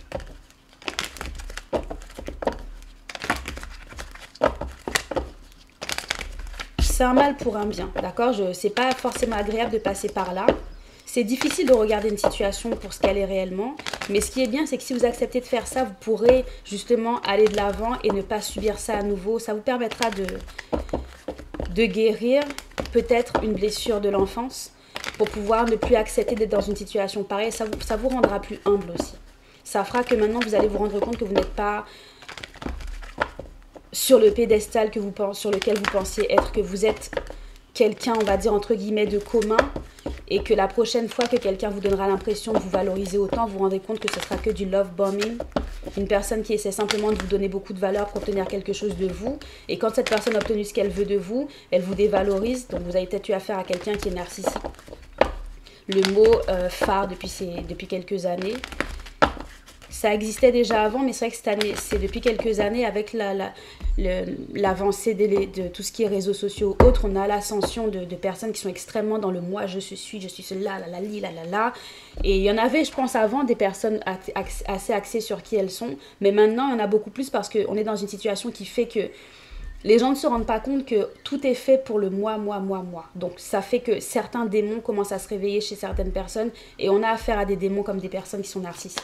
C'est un mal pour un bien, d'accord? C'est pas forcément agréable de passer par là. C'est difficile de regarder une situation pour ce qu'elle est réellement. Mais ce qui est bien, c'est que si vous acceptez de faire ça, vous pourrez justement aller de l'avant et ne pas subir ça à nouveau. Ça vous permettra de guérir peut-être une blessure de l'enfance pour pouvoir ne plus accepter d'être dans une situation pareille. Ça vous rendra plus humble aussi. Ça fera que maintenant, vous allez vous rendre compte que vous n'êtes pas sur le pédestal sur lequel vous pensiez être, que vous êtes quelqu'un, on va dire entre guillemets, de commun, et que la prochaine fois que quelqu'un vous donnera l'impression de vous valoriser autant, vous vous rendrez compte que ce sera que du love bombing Une personne qui essaie simplement de vous donner beaucoup de valeur pour obtenir quelque chose de vous. Et quand cette personne a obtenu ce qu'elle veut de vous, elle vous dévalorise. Donc vous avez peut-être eu affaire à quelqu'un qui est narcissique. Le mot phare depuis quelques années. Ça existait déjà avant, mais c'est vrai que cette année, c'est depuis quelques années, avec l'avancée de tout ce qui est réseaux sociaux ou autres, on a l'ascension de personnes qui sont extrêmement dans le moi, je suis cela, la. Et il y en avait, je pense, avant, des personnes assez axées sur qui elles sont, mais maintenant, il y en a beaucoup plus parce qu'on est dans une situation qui fait que les gens ne se rendent pas compte que tout est fait pour le moi. Donc, ça fait que certains démons commencent à se réveiller chez certaines personnes et on a affaire à des démons comme des personnes qui sont narcissiques.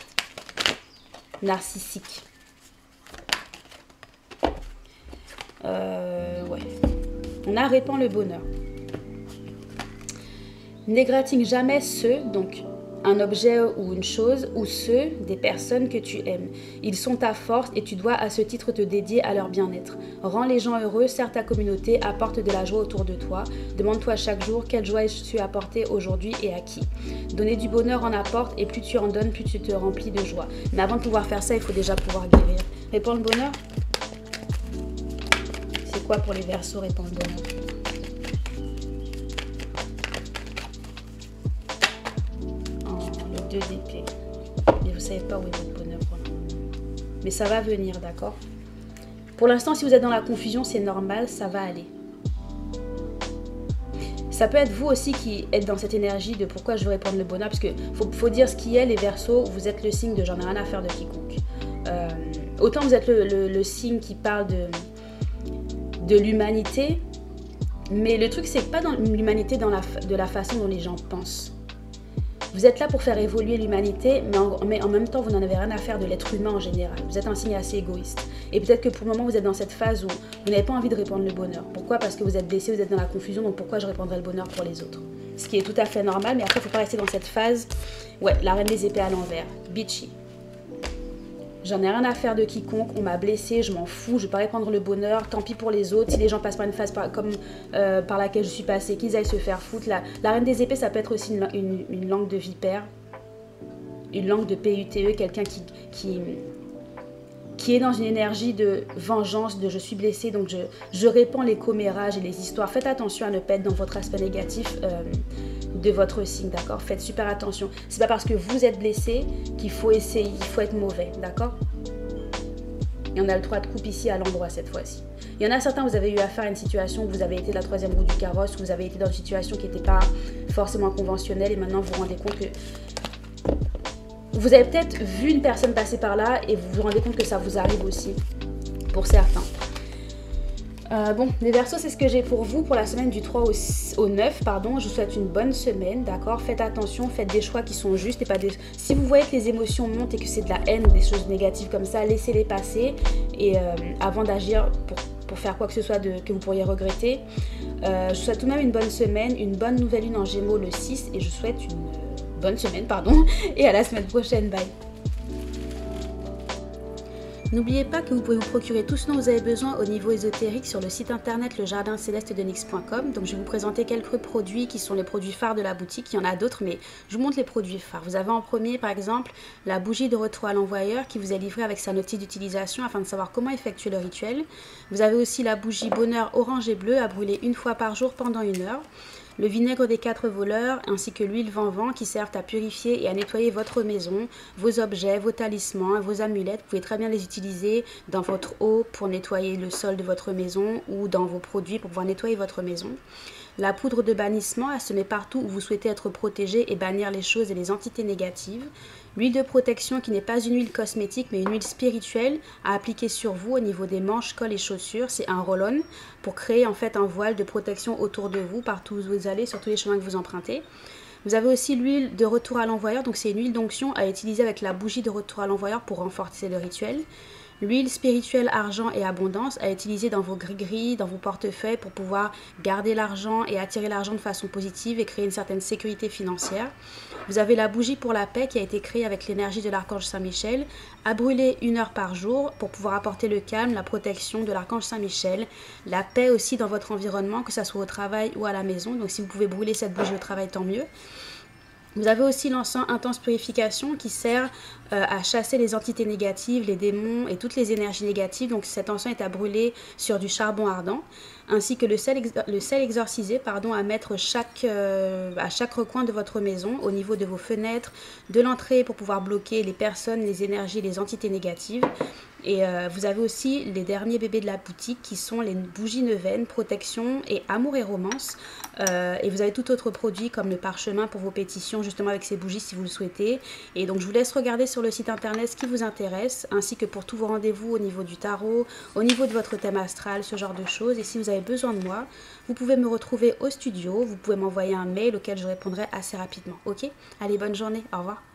Ouais. On a répand le bonheur. N'égratigne jamais ceux, donc un objet ou une chose, ou ceux des personnes que tu aimes. Ils sont ta force et tu dois à ce titre te dédier à leur bien-être. Rends les gens heureux, sers ta communauté, apporte de la joie autour de toi. Demande-toi chaque jour quelle joie je suis apportée aujourd'hui et à qui. Donner du bonheur en apporte et plus tu en donnes, plus tu te remplis de joie. Mais avant de pouvoir faire ça, il faut déjà pouvoir guérir. Répand le bonheur. C'est quoi pour les Verseaux, répand le bonheur? Deux d'épée. Mais vous savez pas où est votre bonheur pour le moment. Mais ça va venir, d'accord? Pour l'instant, si vous êtes dans la confusion, c'est normal, ça va aller. Ça peut être vous aussi qui êtes dans cette énergie de pourquoi je veux répondre le bonheur, parce que faut dire ce qui est, les Verseaux, vous êtes le signe de j'en ai rien à faire de quiconque. Autant vous êtes le signe qui parle de l'humanité, mais le truc c'est pas dans l'humanité de la façon dont les gens pensent. Vous êtes là pour faire évoluer l'humanité, mais en même temps, vous n'en avez rien à faire de l'être humain en général. Vous êtes un signe assez égoïste. Et peut-être que pour le moment, vous êtes dans cette phase où vous n'avez pas envie de répandre le bonheur. Pourquoi? Parce que vous êtes blessé, vous êtes dans la confusion, donc pourquoi je répandrai le bonheur pour les autres? Ce qui est tout à fait normal, mais après, il ne faut pas rester dans cette phase. Ouais, la reine des épées à l'envers. Bitchy. J'en ai rien à faire de quiconque, on m'a blessé, je m'en fous, je ne vais pas répandre le bonheur, tant pis pour les autres. Si les gens passent par une phase par laquelle je suis passée, qu'ils aillent se faire foutre. La reine des épées, ça peut être aussi une langue de vipère, une langue de PUTE, quelqu'un qui est dans une énergie de vengeance, de je suis blessé, donc je répands les commérages et les histoires. Faites attention à ne pas être dans votre aspect négatif de votre signe, d'accord? Faites super attention. C'est pas parce que vous êtes blessé qu'il faut essayer, il faut être mauvais, d'accord? Et on a le 3 de coupe ici à l'endroit cette fois-ci. Il y en a certains, vous avez eu affaire à une situation où vous avez été la troisième roue du carrosse, où vous avez été dans une situation qui n'était pas forcément conventionnelle et maintenant vous vous rendez compte que vous avez peut-être vu une personne passer par là et vous vous rendez compte que ça vous arrive aussi, pour certains. Bon, les Verseaux, c'est ce que j'ai pour vous pour la semaine du 3 au 9, pardon. Je vous souhaite une bonne semaine, d'accord? Faites attention, faites des choix qui sont justes et pas des... Si vous voyez que les émotions montent et que c'est de la haine, des choses négatives comme ça, laissez-les passer et avant d'agir pour faire quoi que ce soit que vous pourriez regretter. Je vous souhaite tout de même une bonne semaine, une bonne nouvelle lune en Gémeaux le 6 et je vous souhaite une bonne semaine, pardon, et à la semaine prochaine. Bye. N'oubliez pas que vous pouvez vous procurer tout ce dont vous avez besoin au niveau ésotérique sur le site internet lejardinceleste.com. Donc je vais vous présenter quelques produits qui sont les produits phares de la boutique. Il y en a d'autres, mais je vous montre les produits phares. Vous avez en premier, par exemple, la bougie de retour à l'envoyeur qui vous est livrée avec sa notice d'utilisation afin de savoir comment effectuer le rituel. Vous avez aussi la bougie bonheur orange et bleu à brûler une fois par jour pendant 1 heure. Le vinaigre des 4 voleurs ainsi que l'huile vent-vent qui servent à purifier et à nettoyer votre maison, vos objets, vos talismans, vos amulettes. Vous pouvez très bien les utiliser dans votre eau pour nettoyer le sol de votre maison ou dans vos produits pour pouvoir nettoyer votre maison. La poudre de bannissement, elle se met partout où vous souhaitez être protégé et bannir les choses et les entités négatives. L'huile de protection qui n'est pas une huile cosmétique mais une huile spirituelle à appliquer sur vous au niveau des manches, cols et chaussures. C'est un roll-on pour créer en fait un voile de protection autour de vous partout où vous allez, sur tous les chemins que vous empruntez. Vous avez aussi l'huile de retour à l'envoyeur, donc c'est une huile d'onction à utiliser avec la bougie de retour à l'envoyeur pour renforcer le rituel. L'huile spirituelle argent et abondance à utiliser dans vos gris-gris, dans vos portefeuilles pour pouvoir garder l'argent et attirer l'argent de façon positive et créer une certaine sécurité financière. Vous avez la bougie pour la paix qui a été créée avec l'énergie de l'archange Saint-Michel, à brûler 1 heure par jour pour pouvoir apporter le calme, la protection de l'archange Saint-Michel, la paix aussi dans votre environnement, que ce soit au travail ou à la maison. Donc si vous pouvez brûler cette bougie au travail, tant mieux. Vous avez aussi l'encens intense purification qui sert à chasser les entités négatives, les démons et toutes les énergies négatives. Donc cet encens est à brûler sur du charbon ardent, ainsi que le sel exorcisé, pardon, à mettre à chaque recoin de votre maison, au niveau de vos fenêtres, de l'entrée, pour pouvoir bloquer les personnes, les énergies, les entités négatives. Et vous avez aussi les derniers bébés de la boutique qui sont les bougies neuvaines, protection et amour et romance. Et vous avez tout autre produit comme le parchemin pour vos pétitions, justement avec ces bougies si vous le souhaitez. Et donc je vous laisse regarder sur le site internet ce qui vous intéresse, ainsi que pour tous vos rendez-vous au niveau du tarot, au niveau de votre thème astral, ce genre de choses. Et si vous avez besoin de moi, vous pouvez me retrouver au studio, vous pouvez m'envoyer un mail auquel je répondrai assez rapidement. Ok? Allez, bonne journée, au revoir.